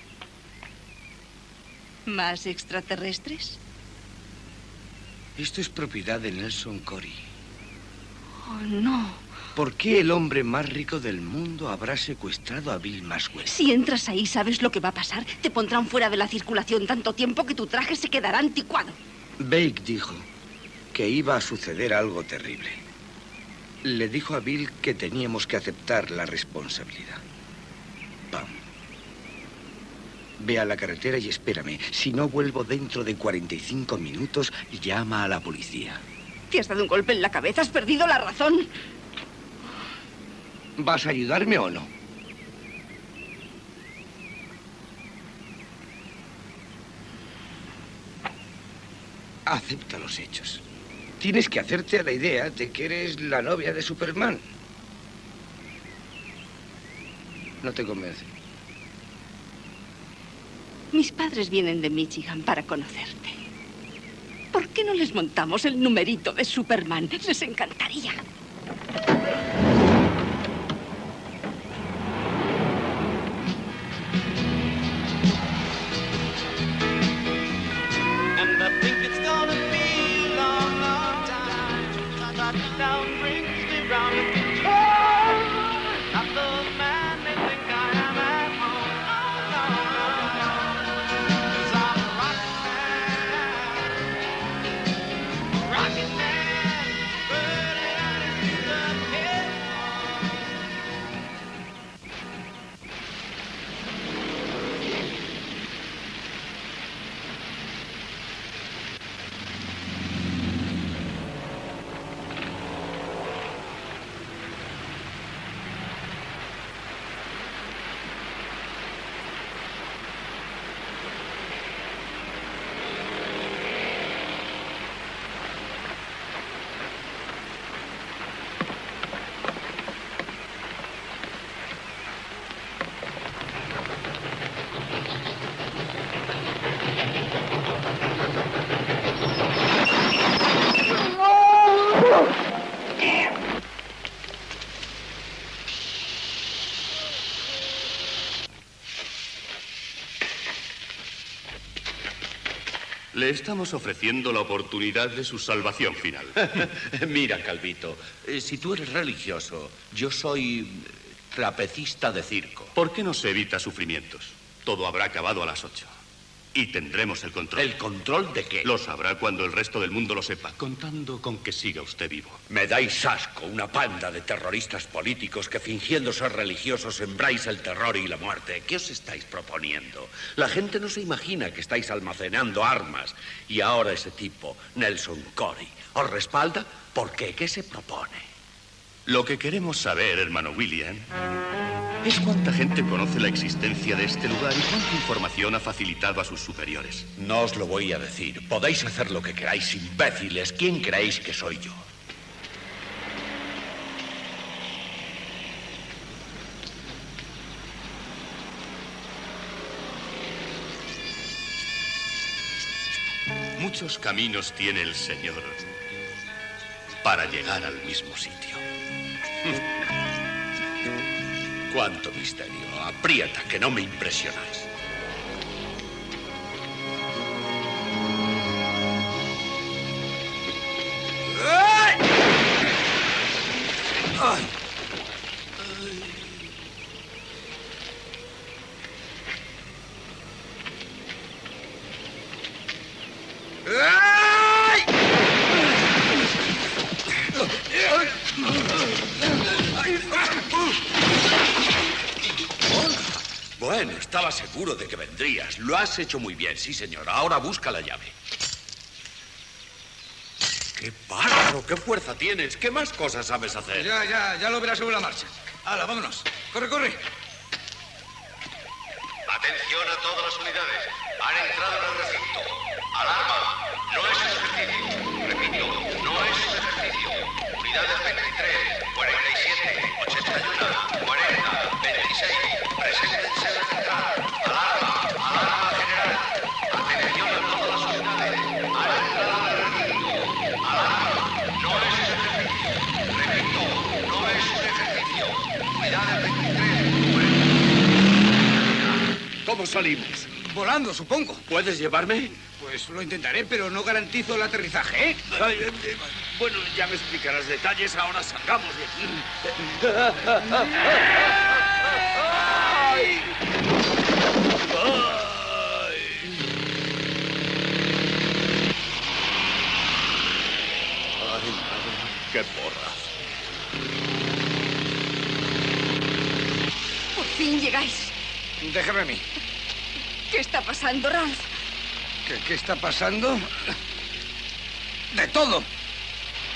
¿Más extraterrestres? Esto es propiedad de Nelson Corey. Oh, no. ¿Por qué el hombre más rico del mundo habrá secuestrado a Bill Maxwell? Si entras ahí, ¿sabes lo que va a pasar? Te pondrán fuera de la circulación tanto tiempo que tu traje se quedará anticuado. Bake dijo que iba a suceder algo terrible. Le dijo a Bill que teníamos que aceptar la responsabilidad. Pam. Ve a la carretera y espérame. Si no vuelvo dentro de cuarenta y cinco minutos, llama a la policía. Te has dado un golpe en la cabeza, has perdido la razón. ¿Vas a ayudarme o no? Acepta los hechos. Tienes que hacerte a la idea de que eres la novia de Superman. No te convence. Mis padres vienen de Michigan para conocerte. ¿Por qué no les montamos el numerito de Superman? Les encantaría. And I think it's gonna be a long, long time. Touchdown brings me round again. Not the man they think I am at home. No, no, no, no. 'Cause I'm a rocket man. Rocket man. Burning out in the head. Le estamos ofreciendo la oportunidad de su salvación final. Mira, Calvito, eh, si tú eres religioso, yo soy trapecista de circo. ¿Por qué no se evita sufrimientos? Todo habrá acabado a las ocho. Y tendremos el control. ¿El control de qué? Lo sabrá cuando el resto del mundo lo sepa, contando con que siga usted vivo. Me dais asco, una panda de terroristas políticos que fingiendo ser religiosos sembráis el terror y la muerte. ¿Qué os estáis proponiendo? La gente no se imagina que estáis almacenando armas. Y ahora ese tipo, Nelson Corey, ¿os respalda? ¿Por qué? ¿Qué se propone? Lo que queremos saber, hermano William, es cuánta gente conoce la existencia de este lugar y cuánta información ha facilitado a sus superiores. No os lo voy a decir. Podéis hacer lo que queráis, imbéciles. ¿Quién creéis que soy yo? Muchos caminos tiene el Señor para llegar al mismo sitio. Cuánto misterio. Aprieta, que no me impresionáis. ¡Ay! ¡Ay! Bueno, estaba seguro de que vendrías. Lo has hecho muy bien, sí, señor. Ahora busca la llave. ¡Qué bárbaro! ¡Qué fuerza tienes! ¿Qué más cosas sabes hacer? Ya, ya, ya lo verás sobre la marcha. Hala, vámonos. Corre, corre. Atención a todas las unidades. Han entrado en el recinto. Alarma. No es un ejercicio. Repito, no es un ejercicio. Unidades veintitrés, cuarenta y siete, ochenta y uno, cuarenta, veintiséis. Preséntense en la central. Alarma. Alarma general. Atención a todas las unidades. Han entrado en el recinto. Alarma. No es un ejercicio. Repito, no es un ejercicio. Unidades veintitrés, cuarenta. ¿Cómo salimos? Volando, supongo. ¿Puedes llevarme? Pues lo intentaré, pero no garantizo el aterrizaje, ¿eh? Ay, eh, eh, bueno, ya me explicarás detalles. Ahora salgamos de aquí. ¡Ay! Ay, madre, qué porra. Por fin llegáis. Déjame a mí. ¿Qué está pasando, Ralph? ¿Qué, qué está pasando? De todo.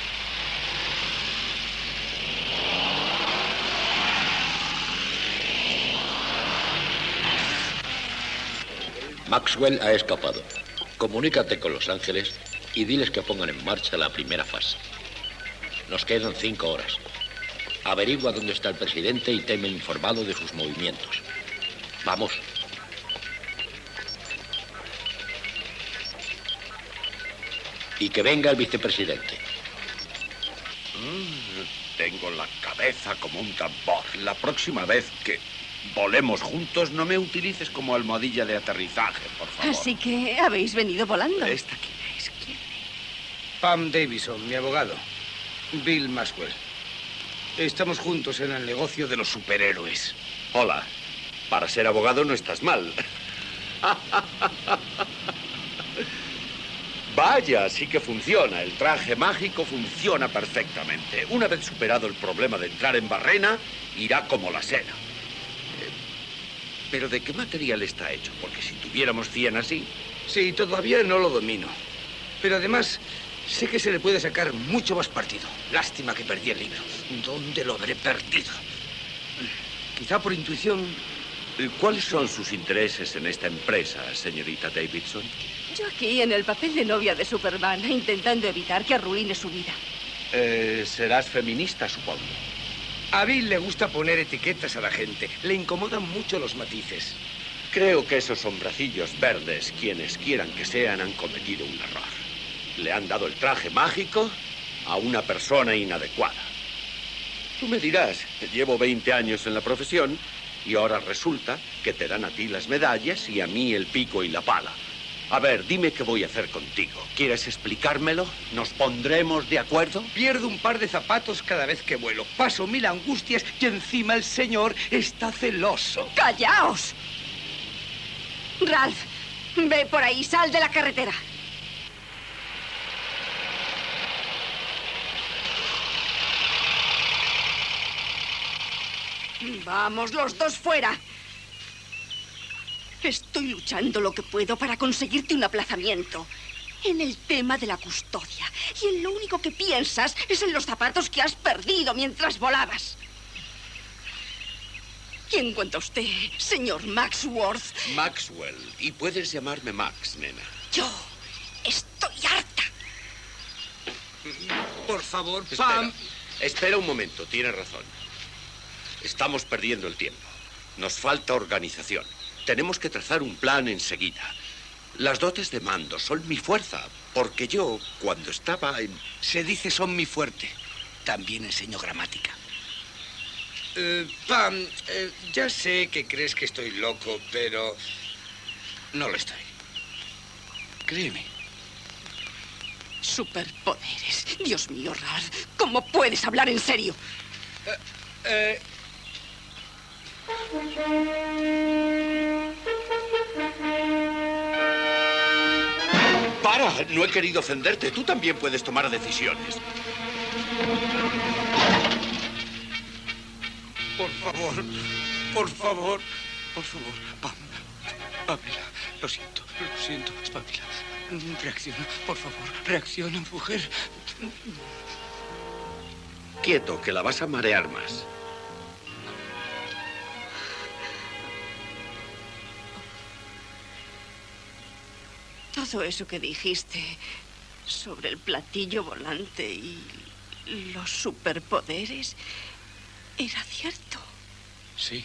Maxwell ha escapado. Comunícate con Los Ángeles y diles que pongan en marcha la primera fase. Nos quedan cinco horas. Averigua dónde está el presidente y tenme informado de sus movimientos. Vamos. Y que venga el vicepresidente. Mm, tengo la cabeza como un tambor. La próxima vez que volemos juntos, no me utilices como almohadilla de aterrizaje, por favor. Así que habéis venido volando. ¿Esta quién es? ¿Quién? Pam Davison, mi abogado. Bill Maxwell. Estamos juntos en el negocio de los superhéroes. Hola. Para ser abogado no estás mal. Vaya, sí que funciona. El traje mágico funciona perfectamente. Una vez superado el problema de entrar en barrena, irá como la seda. Eh, ¿Pero de qué material está hecho? Porque si tuviéramos cien así... Sí, todavía no lo domino. Pero además, sé que se le puede sacar mucho más partido. Lástima que perdí el libro. ¿Dónde lo habré perdido? Quizá por intuición. ¿Cuáles son sus intereses en esta empresa, señorita Davidson? Yo aquí en el papel de novia de Superman, intentando evitar que arruine su vida. Eh, serás feminista, supongo. A Bill le gusta poner etiquetas a la gente. Le incomodan mucho los matices. Creo que esos hombrecillos verdes, quienes quieran que sean, han cometido un error. Le han dado el traje mágico a una persona inadecuada. Tú me dirás, llevo veinte años en la profesión y ahora resulta que te dan a ti las medallas y a mí el pico y la pala. A ver, dime qué voy a hacer contigo. ¿Quieres explicármelo? ¿Nos pondremos de acuerdo? Pierdo un par de zapatos cada vez que vuelo. Paso mil angustias y encima el señor está celoso. ¡Callaos! Ralph, ve por ahí, sal de la carretera. Vamos, los dos fuera. Estoy luchando lo que puedo para conseguirte un aplazamiento en el tema de la custodia. Y en lo único que piensas es en los zapatos que has perdido mientras volabas. Y en cuanto a usted, señor Maxworth... Maxwell. Y puedes llamarme Max, nena. Yo estoy harta. Por favor, Espera, Pam. espera un momento, tienes razón. Estamos perdiendo el tiempo. Nos falta organización. Tenemos que trazar un plan enseguida. Las dotes de mando son mi fuerza, porque yo, cuando estaba en... Se dice son mi fuerte. También enseño gramática. Eh, Pam, eh, ya sé que crees que estoy loco, pero no lo estoy. Créeme. Superpoderes. Dios mío, Ralph, ¿cómo puedes hablar en serio? Eh, eh... ¡Para! No he querido ofenderte. Tú también puedes tomar decisiones. Por favor, por favor, por favor, Pam. Pamela, lo siento, lo siento, espabila. Reacciona, por favor, reacciona, mujer. Quieto, que la vas a marear más. Todo eso que dijiste sobre el platillo volante y los superpoderes era cierto. Sí.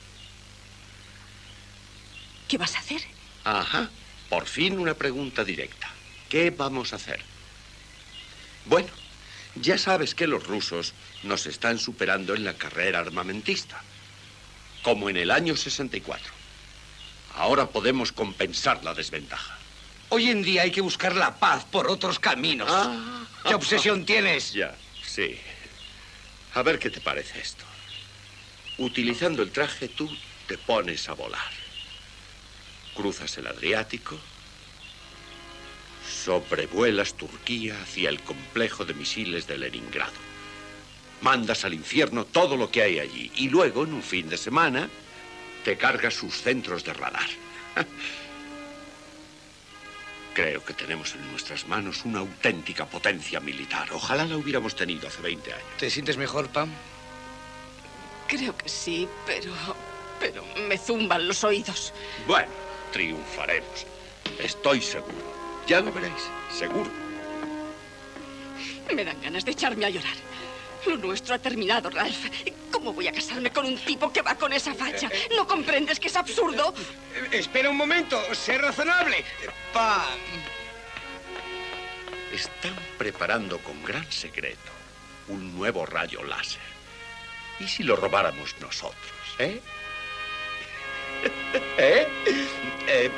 ¿Qué vas a hacer? Ajá. Por fin una pregunta directa. ¿Qué vamos a hacer? Bueno, ya sabes que los rusos nos están superando en la carrera armamentista, como en el año sesenta y cuatro. Ahora podemos compensar la desventaja. Hoy en día hay que buscar la paz por otros caminos. Ah. ¿Qué obsesión tienes? Ya, sí. A ver qué te parece esto. Utilizando el traje, tú te pones a volar. Cruzas el Adriático, sobrevuelas Turquía hacia el complejo de misiles de Leningrado. Mandas al infierno todo lo que hay allí y luego, en un fin de semana, te cargas sus centros de radar. Creo que tenemos en nuestras manos una auténtica potencia militar. Ojalá la hubiéramos tenido hace veinte años. ¿Te sientes mejor, Pam? Creo que sí, pero... pero me zumban los oídos. Bueno, Triunfaremos. Estoy seguro. Ya lo veréis, seguro. Me dan ganas de echarme a llorar. Lo nuestro ha terminado, Ralph. ¿Cómo voy a casarme con un tipo que va con esa facha? ¿No comprendes que es absurdo? Eh, espera un momento, sé razonable. Pa... Están preparando con gran secreto un nuevo rayo láser. ¿Y si lo robáramos nosotros, eh? ¿Eh? ¿Eh?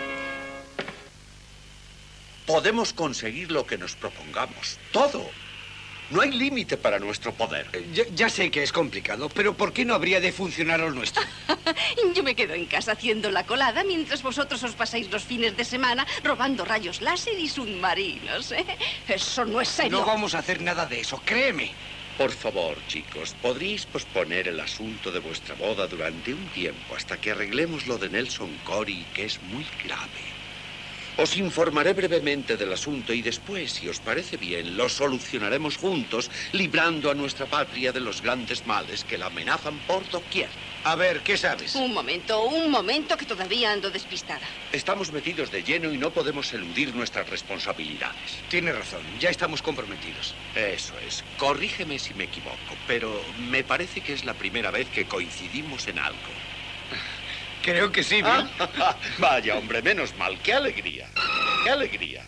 Podemos conseguir lo que nos propongamos. Todo. No hay límite para nuestro poder. Ya, ya sé que es complicado, pero ¿por qué no habría de funcionar lo nuestro? Yo me quedo en casa haciendo la colada mientras vosotros os pasáis los fines de semana robando rayos láser y submarinos, ¿eh? Eso no es serio. No vamos a hacer nada de eso, créeme. Por favor, chicos, ¿podríais posponer el asunto de vuestra boda durante un tiempo hasta que arreglemos lo de Nelson Corey, que es muy grave? Os informaré brevemente del asunto y después, si os parece bien, lo solucionaremos juntos, librando a nuestra patria de los grandes males que la amenazan por doquier. A ver, ¿qué sabes? Un momento, un momento, que todavía ando despistada. Estamos metidos de lleno y no podemos eludir nuestras responsabilidades. Tienes razón, ya estamos comprometidos. Eso es. Corrígeme si me equivoco, pero me parece que es la primera vez que coincidimos en algo. Creo que sí, Bill. Ah, vaya, hombre, menos mal. ¡Qué alegría! ¡Qué alegría!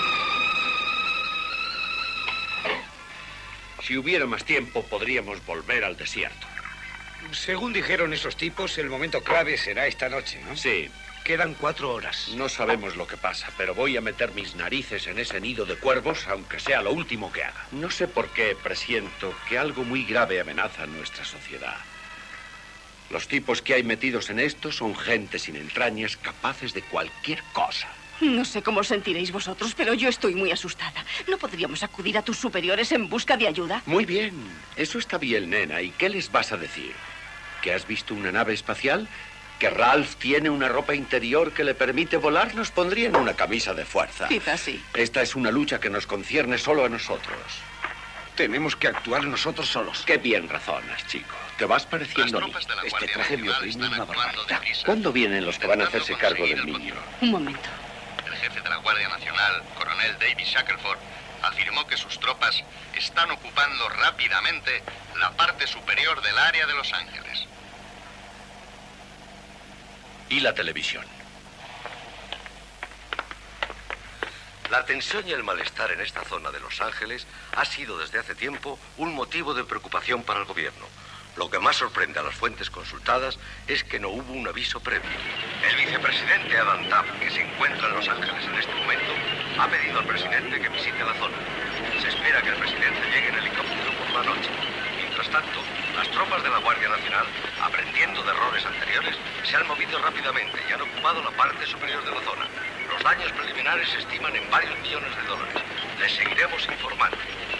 Si hubiera más tiempo, podríamos volver al desierto. Según dijeron esos tipos, el momento clave será esta noche, ¿no? Sí. Quedan cuatro horas. No sabemos lo que pasa, pero voy a meter mis narices en ese nido de cuervos, aunque sea lo último que haga. No sé por qué presiento que algo muy grave amenaza a nuestra sociedad. Los tipos que hay metidos en esto son gente sin entrañas, capaces de cualquier cosa. No sé cómo os sentiréis vosotros, pero yo estoy muy asustada. ¿No podríamos acudir a tus superiores en busca de ayuda? Muy bien. Eso está bien, nena. ¿Y qué les vas a decir? ¿Que has visto una nave espacial? ¿Que Ralph tiene una ropa interior que le permite volar? Nos pondrían una camisa de fuerza. Quizás sí. Esta es una lucha que nos concierne solo a nosotros. Tenemos que actuar nosotros solos. Qué bien razonas, chico. ¿Te vas pareciendo a mí? Este traje me oprime una barbaridad. ¿Cuándo vienen los que van a hacerse cargo del niño? Un momento. El jefe de la Guardia Nacional, coronel David Shackelford, afirmó que sus tropas están ocupando rápidamente la parte superior del área de Los Ángeles. ¿Y la televisión? La tensión y el malestar en esta zona de Los Ángeles ha sido desde hace tiempo un motivo de preocupación para el gobierno. Lo que más sorprende a las fuentes consultadas es que no hubo un aviso previo. El vicepresidente Adam Taft, que se encuentra en Los Ángeles en este momento, ha pedido al presidente que visite la zona. Se espera que el presidente llegue en helicóptero por la noche. Mientras tanto, las tropas de la Guardia Nacional, aprendiendo de errores anteriores, se han movido rápidamente y han ocupado la parte superior de la zona. Los daños preliminares se estiman en varios millones de dólares. Les seguiremos informando.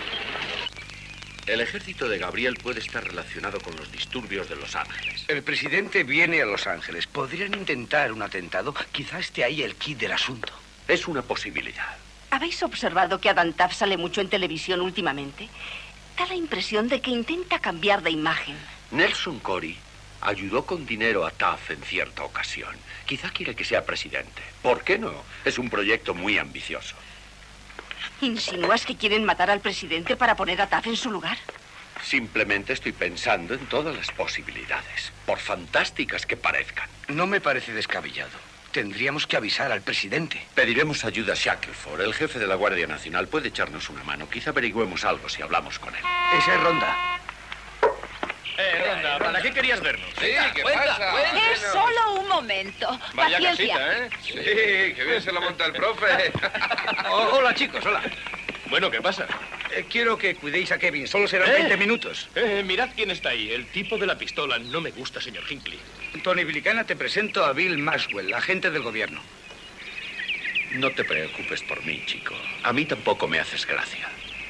El ejército de Gabriel puede estar relacionado con los disturbios de Los Ángeles. El presidente viene a Los Ángeles. ¿Podrían intentar un atentado? Quizá esté ahí el kit del asunto. Es una posibilidad. ¿Habéis observado que Adam Taft sale mucho en televisión últimamente? Da la impresión de que intenta cambiar de imagen. Nelson Corey ayudó con dinero a Taft en cierta ocasión. Quizá quiere que sea presidente. ¿Por qué no? Es un proyecto muy ambicioso. ¿Insinúas que quieren matar al presidente para poner a Taft en su lugar? Simplemente estoy pensando en todas las posibilidades, por fantásticas que parezcan. No me parece descabellado. Tendríamos que avisar al presidente. Pediremos ayuda a Shackelford, el jefe de la Guardia Nacional. Puede echarnos una mano. Quizá averigüemos algo si hablamos con él. Esa es Ronda. Eh, Ronda, ¿para qué querías vernos? Sí, ¿qué pasa? Es solo un momento. Vaya Paciencia. casita, ¿eh? Sí, que bien se lo monta el profe. Oh, hola, chicos, hola. Bueno, ¿qué pasa? Eh, quiero que cuidéis a Kevin. Solo serán ¿Eh? veinte minutos. Eh, mirad quién está ahí. El tipo de la pistola. No me gusta, señor Hinckley. Tony Bilicana, te presento a Bill Maxwell, agente del gobierno. No te preocupes por mí, chico. A mí tampoco me haces gracia.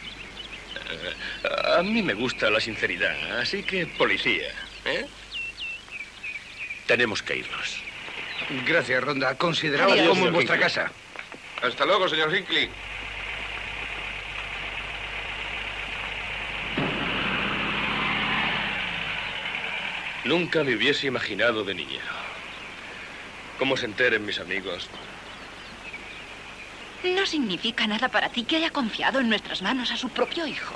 Eh, a mí me gusta la sinceridad, así que policía, ¿eh? Tenemos que irnos. Gracias, Ronda. Consideraos Adiós, como en señor vuestra Hinckley. casa. Hasta luego, señor Hinckley. Nunca me hubiese imaginado de niño. Como se enteren mis amigos. No significa nada para ti que haya confiado en nuestras manos a su propio hijo.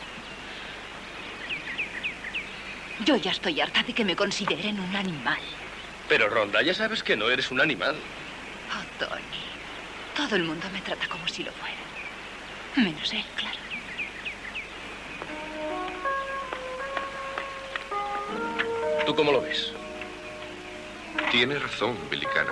Yo ya estoy harta de que me consideren un animal. Pero, Rhonda, ya sabes que no eres un animal. Oh, Tony. Todo el mundo me trata como si lo fuera. Menos él, claro. ¿Tú cómo lo ves? Tiene razón, Belicana.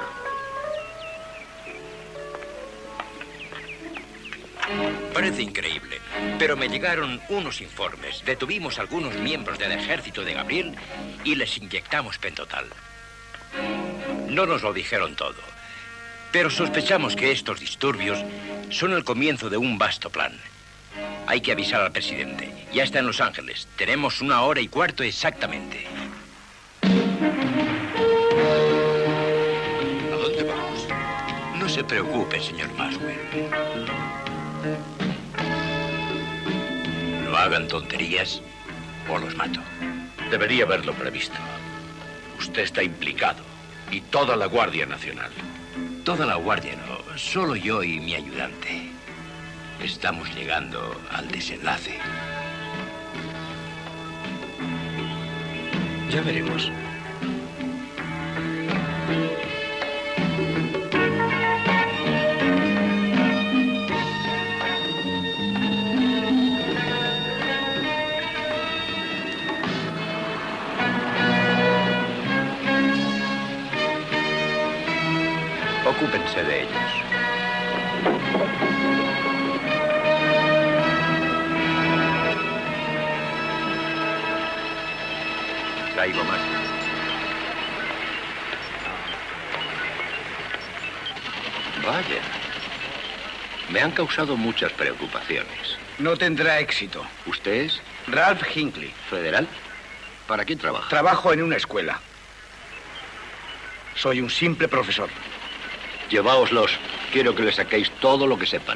Parece increíble, pero me llegaron unos informes. Detuvimos a algunos miembros del ejército de Gabriel y les inyectamos pentotal. No nos lo dijeron todo, pero sospechamos que estos disturbios son el comienzo de un vasto plan. Hay que avisar al presidente. Ya está en Los Ángeles. Tenemos una hora y cuarto exactamente. ¿A dónde vamos? No se preocupe, señor Maxwell. No hagan tonterías o los mato. Debería haberlo previsto. Usted está implicado. Y toda la Guardia Nacional. Toda la Guardia no, solo yo y mi ayudante. Estamos llegando al desenlace. Ya veremos. Ocúpense de ellos. Traigo más. Vaya. Me han causado muchas preocupaciones. No tendrá éxito. ¿Usted es? Ralph Hinckley. ¿Federal? ¿Para quién trabaja? Trabajo en una escuela. Soy un simple profesor. Lleváoslos. Quiero que le saquéis todo lo que sepan.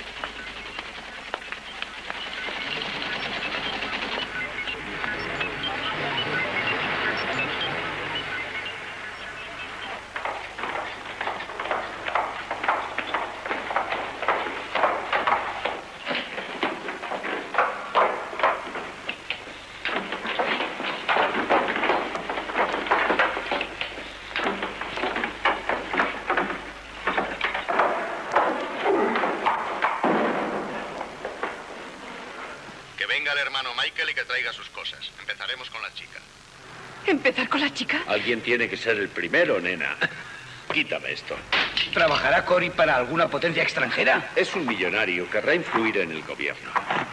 ¿Empezar con la chica? Alguien tiene que ser el primero, nena. Quítame esto. ¿Trabajará Cory para alguna potencia extranjera? Es un millonario. Querrá influir en el gobierno.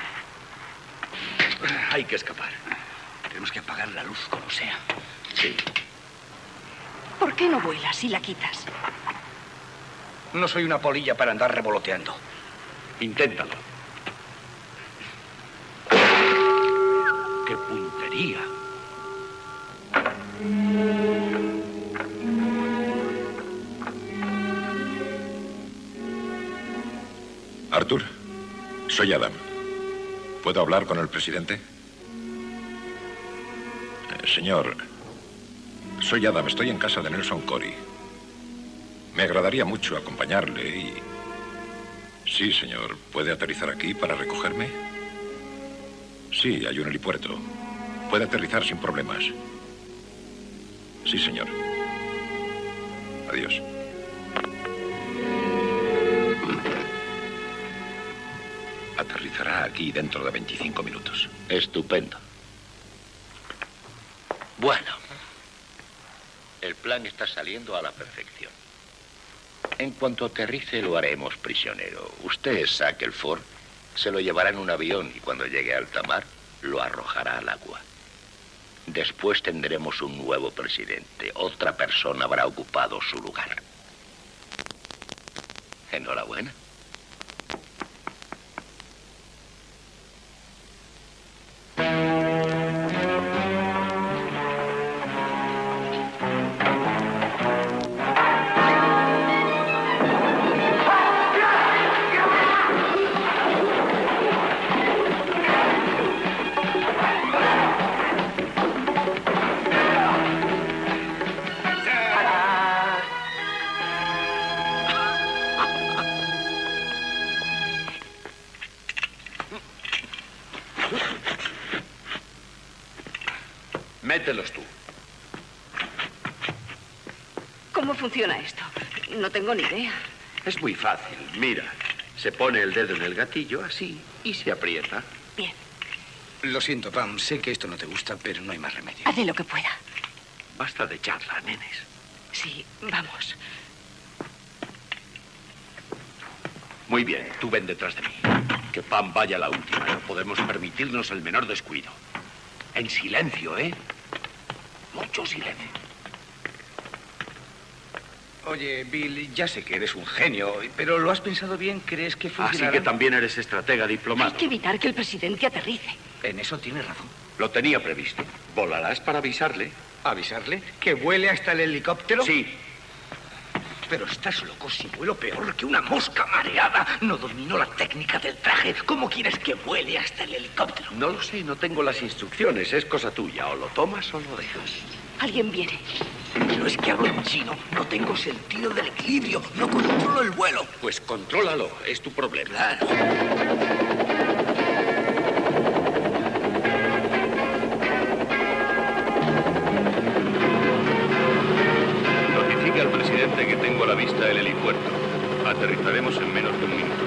Hay que escapar. Tenemos que apagar la luz como sea. Sí. ¿Por qué no vuelas y la quitas? No soy una polilla para andar revoloteando. Inténtalo. ¡Qué puntería! Arthur, soy Adam. ¿Puedo hablar con el presidente? Eh, señor, soy Adam. Estoy en casa de Nelson Cory. Me agradaría mucho acompañarle y... Sí, señor. ¿Puede aterrizar aquí para recogerme? Sí, hay un helipuerto. Puede aterrizar sin problemas. Sí, señor. Adiós. Aterrizará aquí dentro de veinticinco minutos. Estupendo. Bueno, el plan está saliendo a la perfección. En cuanto aterrice, lo haremos prisionero. Usted es Shackelford, se lo llevará en un avión y cuando llegue a alta mar, lo arrojará al agua. Después tendremos un nuevo presidente. Otra persona habrá ocupado su lugar. Enhorabuena. Mételos tú. ¿Cómo funciona esto? No tengo ni idea. Es muy fácil. Mira, se pone el dedo en el gatillo así y se aprieta. Bien. Lo siento, Pam. Sé que esto no te gusta, pero no hay más remedio. Haré lo que pueda. Basta de charla, nenes. Sí, vamos. Muy bien, tú ven detrás de mí. Que Pam vaya a la última. No podemos permitirnos el menor descuido. En silencio, ¿eh? Mucho silencio. Oye, Bill, ya sé que eres un genio, pero ¿lo has pensado bien? ¿Crees que funcionará? Así que también eres estratega diplomado. Hay que evitar que el presidente aterrice. En eso tienes razón. Lo tenía previsto. Volarás para avisarle. ¿Avisarle? ¿Que vuele hasta el helicóptero? Sí. Pero estás loco, si vuelo peor que una mosca mareada. No domino la técnica del traje. ¿Cómo quieres que vuele hasta el helicóptero? No lo sé, no tengo las instrucciones. Es cosa tuya. O lo tomas o lo dejas. Alguien viene. Pero es que hablo en chino. No tengo sentido del equilibrio. No controlo el vuelo. Pues contrólalo. Es tu problema. Claro. Notifique al presidente que tengo a la vista el helipuerto. Aterrizaremos en menos de un minuto.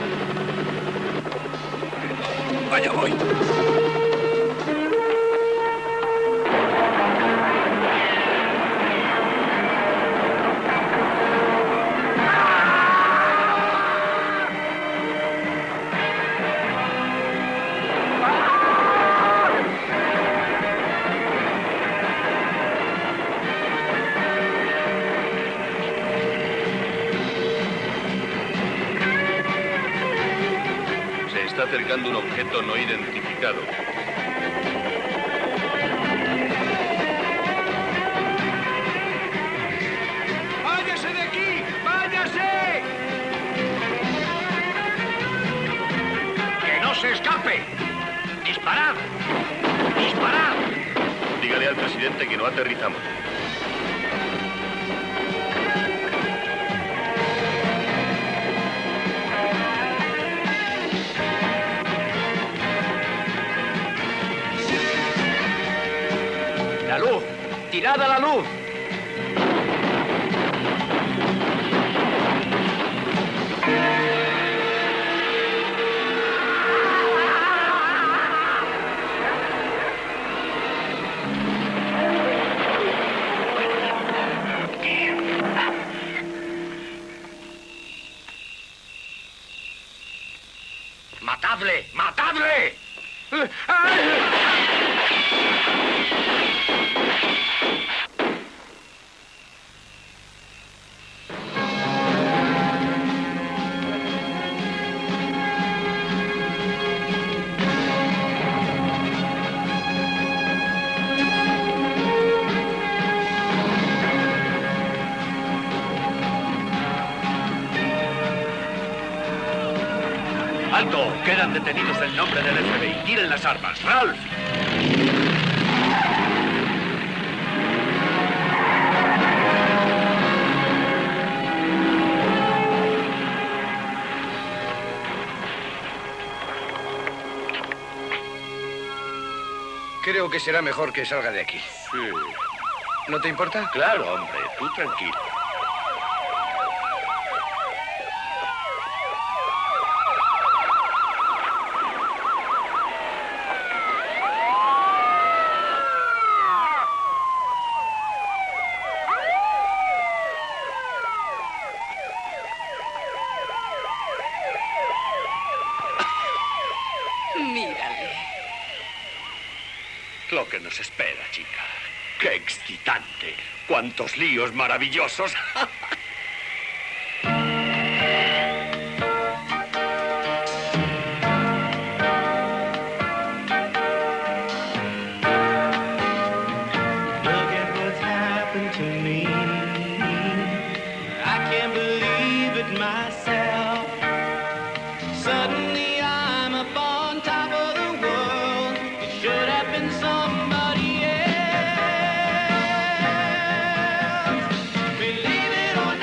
Vaya, voy. Está acercando un objeto no identificado. ¡Váyase de aquí! ¡Váyase! ¡Que no se escape! ¡Disparad! ¡Disparad! Dígale al presidente que no aterrizamos. ¡La luz! ¡Tirad a la luz! ¡Matadle! ¡Matadle! ¡Alto! Quedan detenidos en nombre del F B I. ¡Tiren las armas! ¡Ralph! Creo que será mejor que salga de aquí. Sí. ¿No te importa? Claro, hombre. Tú tranquilo. Mírale. Lo que nos espera, chica. ¡Qué excitante! ¡Cuántos líos maravillosos! Look at what's happened to me. I can't believe it myself. Suddenly I'm up on top of the world. It should have been somebody else. Believe it or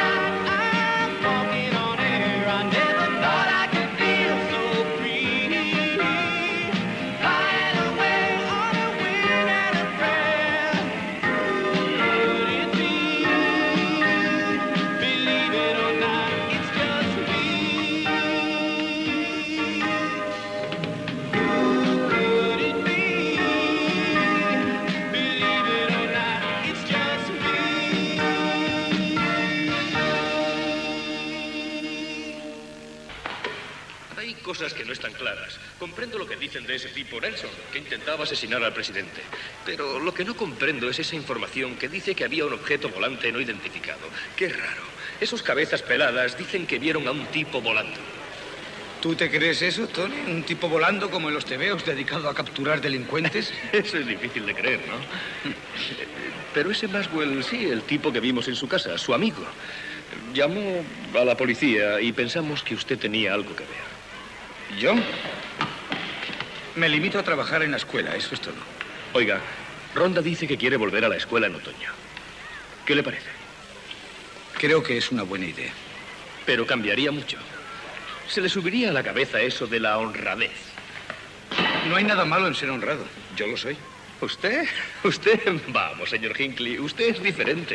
cosas que no están claras. Comprendo lo que dicen de ese tipo Nelson, que intentaba asesinar al presidente. Pero lo que no comprendo es esa información que dice que había un objeto volante no identificado. Qué raro. Esos cabezas peladas dicen que vieron a un tipo volando. ¿Tú te crees eso, Tony? ¿Un tipo volando como en los tebeos dedicado a capturar delincuentes? Eso es difícil de creer, ¿no? Pero ese Maxwell, sí, el tipo que vimos en su casa, su amigo. Llamó a la policía y pensamos que usted tenía algo que ver. ¿Yo? Me limito a trabajar en la escuela, eso es todo. Oiga, Ronda dice que quiere volver a la escuela en otoño. ¿Qué le parece? Creo que es una buena idea. Pero cambiaría mucho. Se le subiría a la cabeza eso de la honradez. No hay nada malo en ser honrado. Yo lo soy. ¿Usted? Usted... Vamos, señor Hinckley, usted es diferente.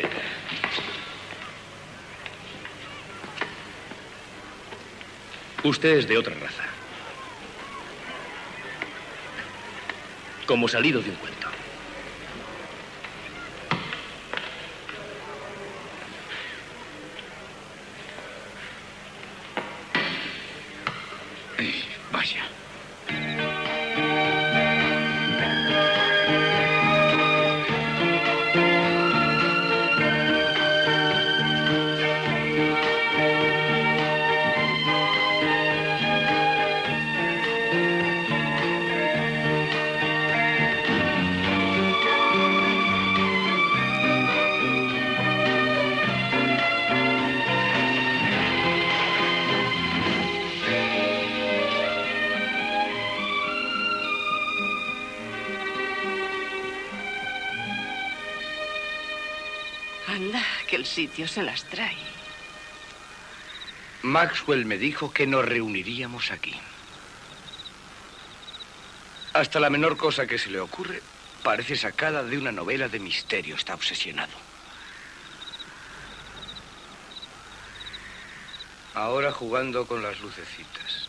Usted es de otra raza. Como salido de un cuento. Vaya. Anda, que el sitio se las trae. Maxwell me dijo que nos reuniríamos aquí. Hasta la menor cosa que se le ocurre parece sacada de una novela de misterio. Está obsesionado. Ahora jugando con las lucecitas.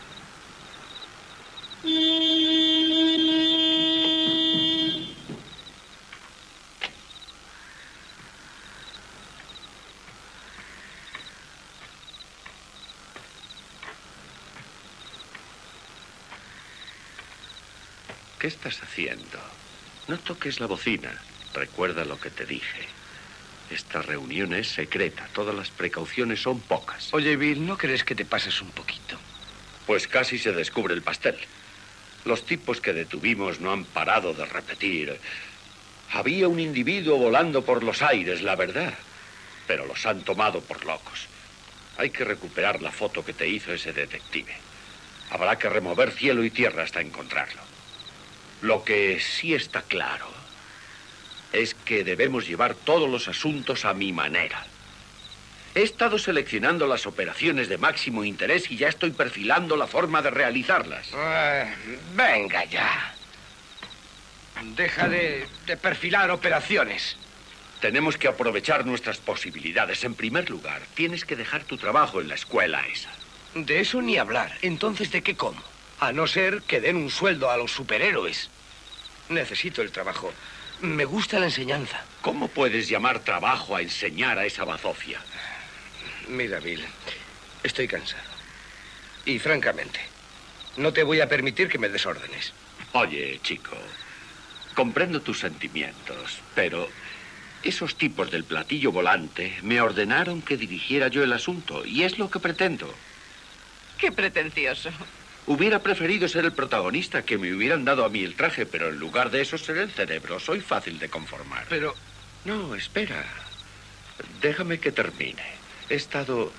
¿Qué estás haciendo? No toques la bocina. Recuerda lo que te dije. Esta reunión es secreta. Todas las precauciones son pocas. Oye, Bill, ¿no crees que te pases un poquito? Pues casi se descubre el pastel. Los tipos que detuvimos no han parado de repetir. Había un individuo volando por los aires, la verdad. Pero los han tomado por locos. Hay que recuperar la foto que te hizo ese detective. Habrá que remover cielo y tierra hasta encontrarlo. Lo que sí está claro es que debemos llevar todos los asuntos a mi manera. He estado seleccionando las operaciones de máximo interés y ya estoy perfilando la forma de realizarlas. Uh, venga ya. Deja de, de perfilar operaciones. Tenemos que aprovechar nuestras posibilidades. En primer lugar, tienes que dejar tu trabajo en la escuela esa. De eso ni hablar. Entonces, ¿de qué como? A no ser que den un sueldo a los superhéroes. Necesito el trabajo. Me gusta la enseñanza. ¿Cómo puedes llamar trabajo a enseñar a esa bazofia? Mira, Bill, estoy cansado. Y francamente, no te voy a permitir que me desórdenes. Oye, chico, comprendo tus sentimientos, pero esos tipos del platillo volante me ordenaron que dirigiera yo el asunto, y es lo que pretendo. Qué pretencioso. Hubiera preferido ser el protagonista, que me hubieran dado a mí el traje, pero en lugar de eso seré el cerebro. Soy fácil de conformar. Pero... No, espera. Déjame que termine. He estado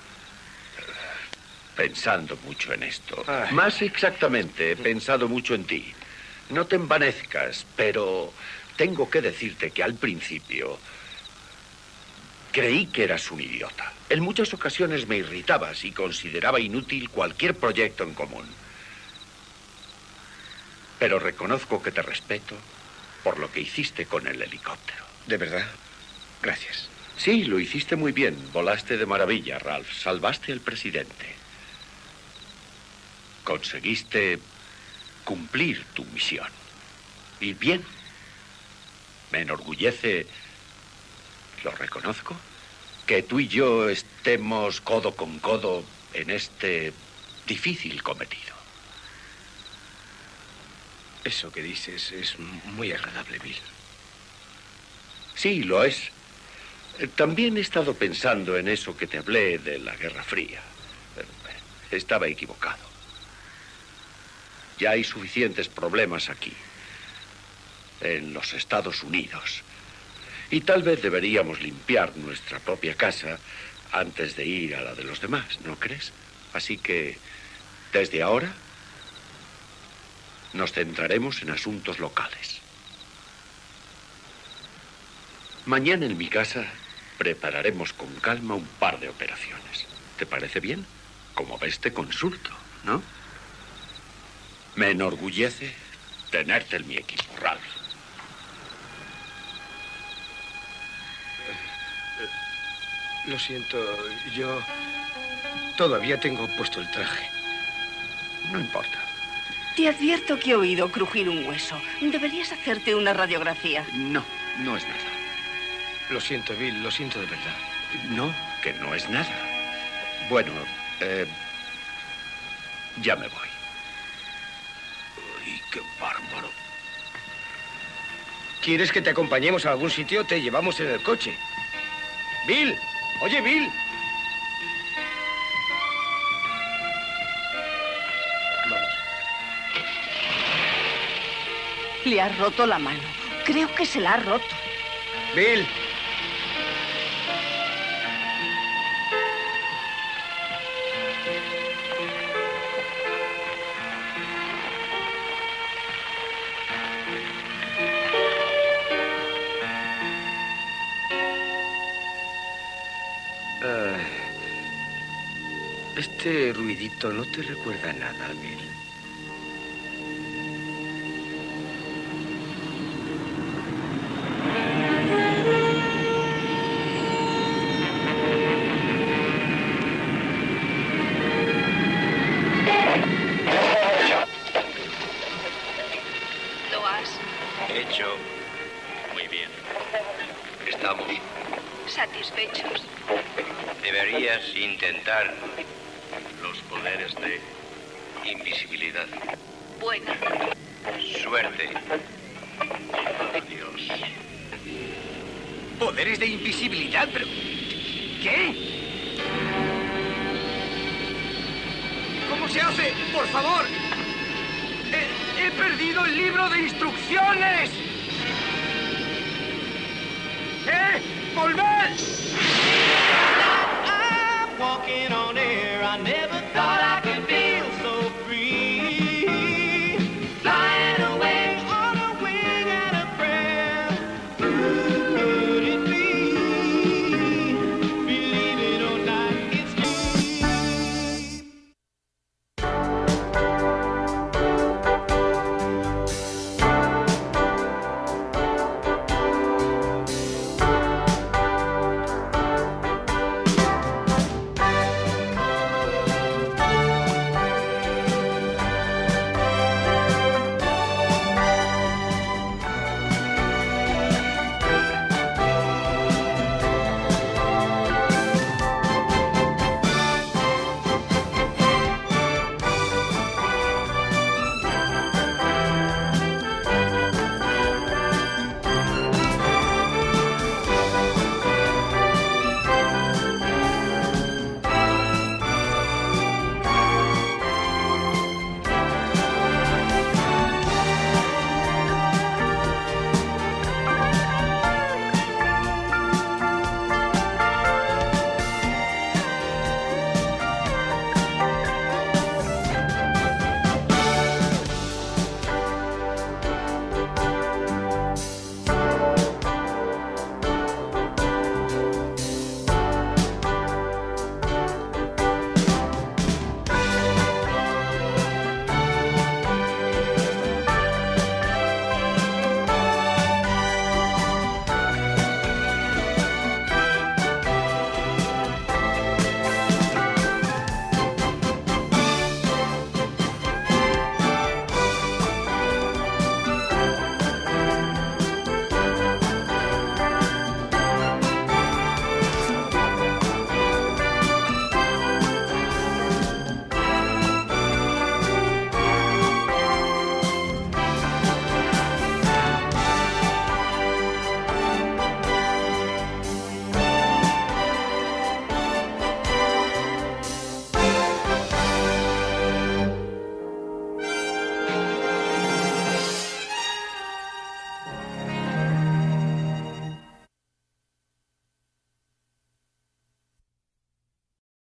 pensando mucho en esto. Ay. Más exactamente, he pensado mucho en ti. No te envanezcas, pero tengo que decirte que al principio creí que eras un idiota. En muchas ocasiones me irritabas y consideraba inútil cualquier proyecto en común. Pero reconozco que te respeto por lo que hiciste con el helicóptero. ¿De verdad? Gracias. Sí, lo hiciste muy bien. Volaste de maravilla, Ralph. Salvaste al presidente. Conseguiste cumplir tu misión. Y bien. Me enorgullece, lo reconozco, que tú y yo estemos codo con codo en este difícil cometido. Eso que dices es muy agradable, Bill. Sí, lo es. También he estado pensando en eso que te hablé de la Guerra Fría. Estaba equivocado. Ya hay suficientes problemas aquí, en los Estados Unidos. Y tal vez deberíamos limpiar nuestra propia casa antes de ir a la de los demás, ¿no crees? Así que, desde ahora, nos centraremos en asuntos locales. Mañana en mi casa prepararemos con calma un par de operaciones. ¿Te parece bien? Como ves, te consulto, ¿no? Me enorgullece tenerte en mi equipo, Ralph. Lo siento, yo todavía tengo puesto el traje. No importa. Te advierto que he oído crujir un hueso. Deberías hacerte una radiografía. No, no es nada. Lo siento, Bill, lo siento de verdad. No, que no es nada. Bueno, eh, ya me voy. Uy, qué bárbaro. ¿Quieres que te acompañemos a algún sitio? Te llevamos en el coche. Bill, oye, Bill. Vamos. Le ha roto la mano. Creo que se la ha roto. Bill. Ah, este ruidito no te recuerda nada, Bill. ¿Lo has Hecho. Muy bien. Estamos. satisfechos? Deberías intentar los poderes de invisibilidad. Buena. Suerte. Adiós. Poderes de invisibilidad, pero... ¿Qué? ¿Cómo se hace? ¡Por favor! He, he perdido el libro de instrucciones. ¡Eh! ¡Volved!